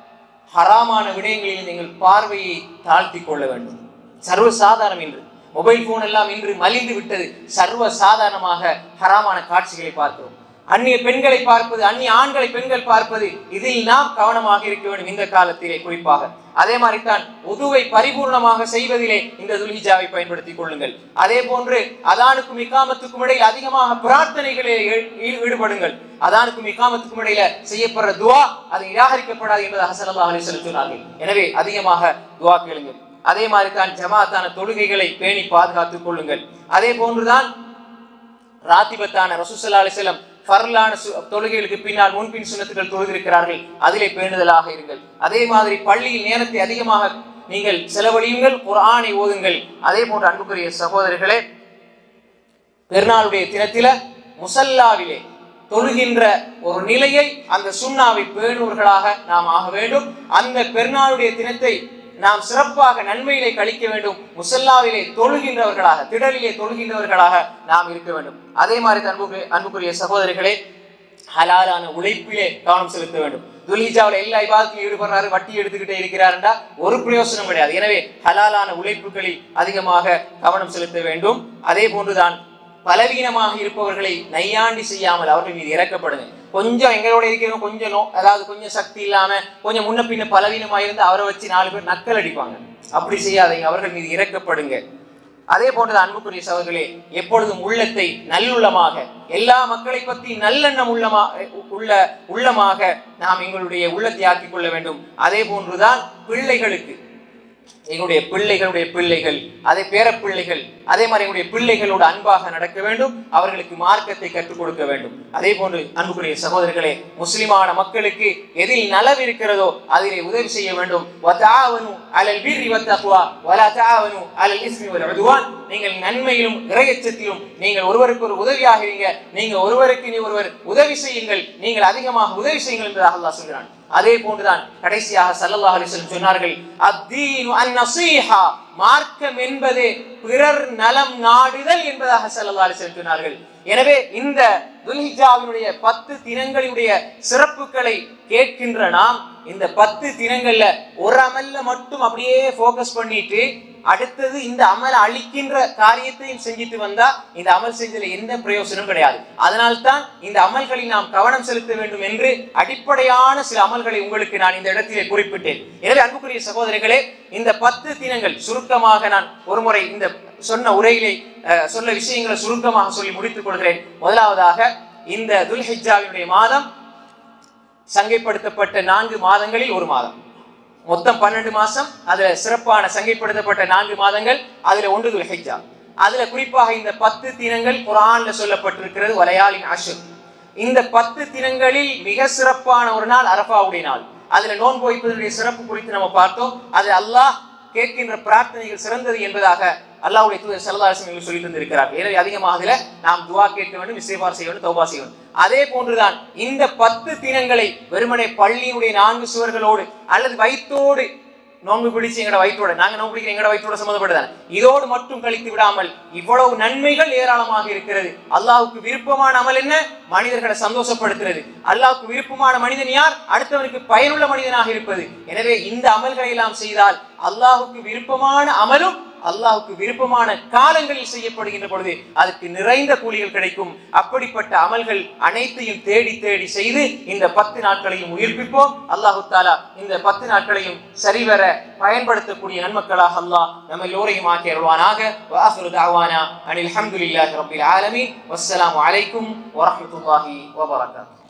ஹராமான விடயங்களில் நீங்கள் பார்வையை தாழ்த்தி கொள்ள வேண்டும். சர்வ சாதாரணம் என்று மொபைல் போன் எல்லாம் இன்று மலிந்து விட்டது. சர்வ சாதாரணமாக ஹராமான காட்சிகளை பார்க்கிறோம். அந்நிய பெண்களை பார்ப்பது, அந்நிய ஆண்களை பெண்கள் பார்ப்பது, இதில் நாம் கவனமாக இருக்க வேண்டும் இந்த காலத்திலே குறிப்பாக. அதே மாதிரி தான் உதுவை பரிபூர்ணமாக செய்வதிலே இந்த துல்ஹிஜ்ஜாவை பயன்படுத்திக் கொள்ளுங்கள். அதே போன்று அதானுக்கும் இகாமத்துக்கும் இடையில் அதிகமாக பிரார்த்தனைகளில் ஈடுபடுங்கள். அதானுக்கும் இகாமத்துக்கும் இடையில செய்யப்படுற துஆ அது நிராகரிக்கப்படாது என்பதாக ஸல்லல்லாஹு அலைஹி வஸல்லம் சொன்னார்கள். எனவே அதிகமாக துஆ கேளுங்கள். அதே மாதிரி தான் ஜமாத்தான தொழுகைகளை பேணி பாதுகாத்துக் கொள்ளுங்கள். அதே போன்றுதான் ராத்திபத்தான ரசூல் ஸல்லல்லாஹு அலைஹி வஸல்லம் ஃபர்லான தொழுகைகளுக்கு பின்னால் முன்பின் சுன்னத்துகள் தொழுதிருக்கிறார்கள். அதிலே பேணுதலாக இருங்கள். அதே மாதிரி பள்ளியில் நேரத்தை அதிகமாக நீங்கள் செலவழியுங்கள், குர்ஆனை ஓதுங்கள். அதே போன்று அன்புக்குரிய சகோதரர்களே, பெருநாளுடைய தினத்தில முசல்லாவிலே தொழுகின்ற ஒரு நிலையை, அந்த சுன்னாவை பேணுவர்களாக நாம் ஆக வேண்டும். அந்த பெருநாளுடைய தினத்தை நாம் சிறப்பாக நன்மையிலே கழிக்க வேண்டும். முசல்லாவிலே தொழுகின்றவர்களாக, திடலிலே தொழுகின்றவர்களாக நாம் இருக்க வேண்டும். அதே மாதிரி அன்பு அன்புக்குரிய சகோதரிகளே, ஹலாலான உழைப்பிலே கவனம் செலுத்த வேண்டும். துல்ஹிஜ்ஜாவில் எல்லா இபாதத்திலும் ஈடுபடுறாரு, வட்டி எடுத்துக்கிட்டே இருக்கிறாருண்டா ஒரு பிரயோசனம் கிடையாது. எனவே ஹலாலான உழைப்புகளில் அதிகமாக கவனம் செலுத்த வேண்டும். அதே போன்றுதான் பலவீனமாக இருப்பவர்களை நையாண்டி செய்யாமல் அவர்கள் மீது இறக்கப்படுங்க. கொஞ்சம் எங்களோட இருக்கிறவங்க கொஞ்சம் நோ அதாவது கொஞ்சம் சக்தி இல்லாம கொஞ்சம் முன்ன பின்ன பலவீனமாக இருந்து அவரை வச்சு நாலு பேர் நக்கல் அடிப்பாங்க. அப்படி செய்யாதீங்க, அவர்கள் மீது இறக்கப்படுங்க. அதே போன்றது அன்புக்குரிய சகோதரர்களே, எப்பொழுதும் உள்ளத்தை நல்லுள்ளமாக, எல்லா மக்களை பற்றி நல்லெண்ணம் உள்ளமா உள்ள உள்ளமாக நாம் எங்களுடைய உள்ளத்தை ஆக்கிக் கொள்ள வேண்டும். அதே போன்றுதான் பிள்ளைகளுக்கு எங்களுடைய பிள்ளைகளுடைய பிள்ளைகள், அதே பேர பிள்ளைகள், அதே மாதிரி எங்களுடைய பிள்ளைகளோடு அன்பாக நடக்க வேண்டும், அவர்களுக்கு மார்க்கத்தை கற்றுக் கொடுக்க வேண்டும். அதே போன்று அன்புக்குரிய சகோதரர்களே, முஸ்லிமான மக்களுக்கு எதில் நலவு இருக்கிறதோ அதிலே உதவி செய்ய வேண்டும். வதஆவனு அலல் பிர்ரி வத்தக்வா வலா தஆவனு அலல் இஸ்மி வல் உத்வான். நீங்கள் நன்மையிலும் இறையச்சத்திலும் நீங்கள் ஒருவருக்கு ஒரு உதவியாக இருங்க, நீங்க ஒருவருக்கு நீ ஒருவர் உதவி செய்யுங்கள், நீங்கள் அதிகமாக உதவி செய்யுங்கள் என்பதாக அல்லாஹ் சொல்கிறான். அதே போன்றுதான் கடைசியாக ஸல்லல்லாஹு அலைஹி வஸல்லம் சொன்னார்கள், அத்தீனு அன்-நஸீஹா, மார்க்கம் என்பது பிறர் நலம் நாடுதல் என்பதாக ஸல்லல்லாஹு அலைஹி வஸல்லம் சொன்னார்கள். எனவே இந்த துல்ஹிஜ்ஜாவினுடைய பத்து தினங்களுடைய சிறப்புகளை கேட்கின்ற நாம் இந்த பத்து தினங்கள்ல ஒரு அமல்ல மட்டும் அப்படியே போக்கஸ் பண்ணிட்டு அடுத்தது இந்த அமல் அளிக்கின்ற காரியத்தையும் செஞ்சிட்டு வந்தா இந்த அமல் செஞ்சதுல எந்த பிரயோசனம் கிடையாது. அதனால்தான் இந்த அமல்களில் நாம் கவனம் செலுத்த வேண்டும் என்று அடிப்படையான சில அமல்களை உங்களுக்கு நான் இந்த இடத்திலே குறிப்பிட்டேன். எனவே அன்புக்குரிய சகோதரர்களே, இந்த பத்து தினங்கள் சுருக்கமாக நான் ஒரு முறை இந்த சொன்ன உரையிலே சொன்ன விஷயங்களை சுருக்கமாக சொல்லி முடித்துக் கொள்கிறேன். முதலாவதாக, இந்த துல்ஹிஜ்ஜாவினுடைய மாதம் சங்கைப்படுத்தப்பட்ட நான்கு மாதங்களில் ஒரு மாதம். மொத்தம் பன்னெண்டு மாசம். அதுல சிறப்பான சங்கைப்படுத்தப்பட்ட நான்கு மாதங்கள், அதுல ஒன்று துல்ஹிஜ்ஜா. அதுல குறிப்பாக இந்த பத்து தினங்கள் குர்ஆன்ல சொல்லப்பட்டிருக்கிறது, வலையாலின் அஷ்ர். இந்த பத்து தினங்களில் மிக சிறப்பான ஒரு நாள் அரஃபாவுடைய நாள். அதுல நோன்பு வைப்பதனுடைய சிறப்பு குறித்து நம்ம பார்த்தோம். அது அல்லாஹ் கேட்கின்ற பிரார்த்தனைகள் சிறந்தது என்பதாக அல்லாஹ்வுடைய தூதர் ஸல்லல்லாஹு அலைஹி வஸல்லம் சொல்லி தந்திருக்கிறார். எனவே அதிகமாக அதுல நாம் துஆ கேட்க வேண்டும், இஸ்திக்ஃபார் செய்ய வேண்டும், தௌபா செய்ய வேண்டும். அதே போன்றுதான் இந்த பத்து தினங்களை வெறுமனே பள்ளியினுடைய நான்கு சுவர்களோடு அல்லது வயிற்றோடு நோன்பு பிடிச்சு எங்கட வயிற்றோட நாங்க நோன்பு பிடிக்கிற எங்கட வயிற்றோட சம்மந்தப்பட்டதான் இதோடு மட்டும் கழித்து விடாமல் இவ்வளவு நன்மைகள் ஏராளமாக இருக்கிறது. அல்லாஹ்வுக்கு விருப்பமான அமல் என்ன? மனிதர்களை சந்தோஷப்படுத்துறது. அல்லாஹ்வுக்கு விருப்பமான மனிதன் யார்? அடுத்தவனுக்கு பயனுள்ள மனிதனாக இருப்பது. எனவே இந்த அமல்களை எல்லாம் செய்தால் அல்லாஹ்வுக்கு விருப்பமான அமலும் அல்லாஹ்வுக்கு விருப்பமான காலங்களில் செய்யப்படுகின்ற பொழுது அதுக்கு நிறைந்த கூலிகள் கிடைக்கும். அப்படிப்பட்ட அமல்கள் அனைத்தையும் தேடி தேடி செய்து இந்த பத்து நாட்களையும் உயிர்ப்பிப்போம். அல்லாஹு தஆலா இந்த பத்து நாட்களையும் சரிவர பயன்படுத்தக்கூடிய நன்மக்களாக அல்லாஹ் நம்ம எல்லோரையும் ஆக்கி அருள்வானாக. வ ஆகிரு தஅவானா அனில் ஹம்துலில்லாஹி ரப்பில் ஆலமீன். வஸ்ஸலாமு அலைக்கும் வ ரஹ்மத்துல்லாஹி வ பரகாத்துஹு.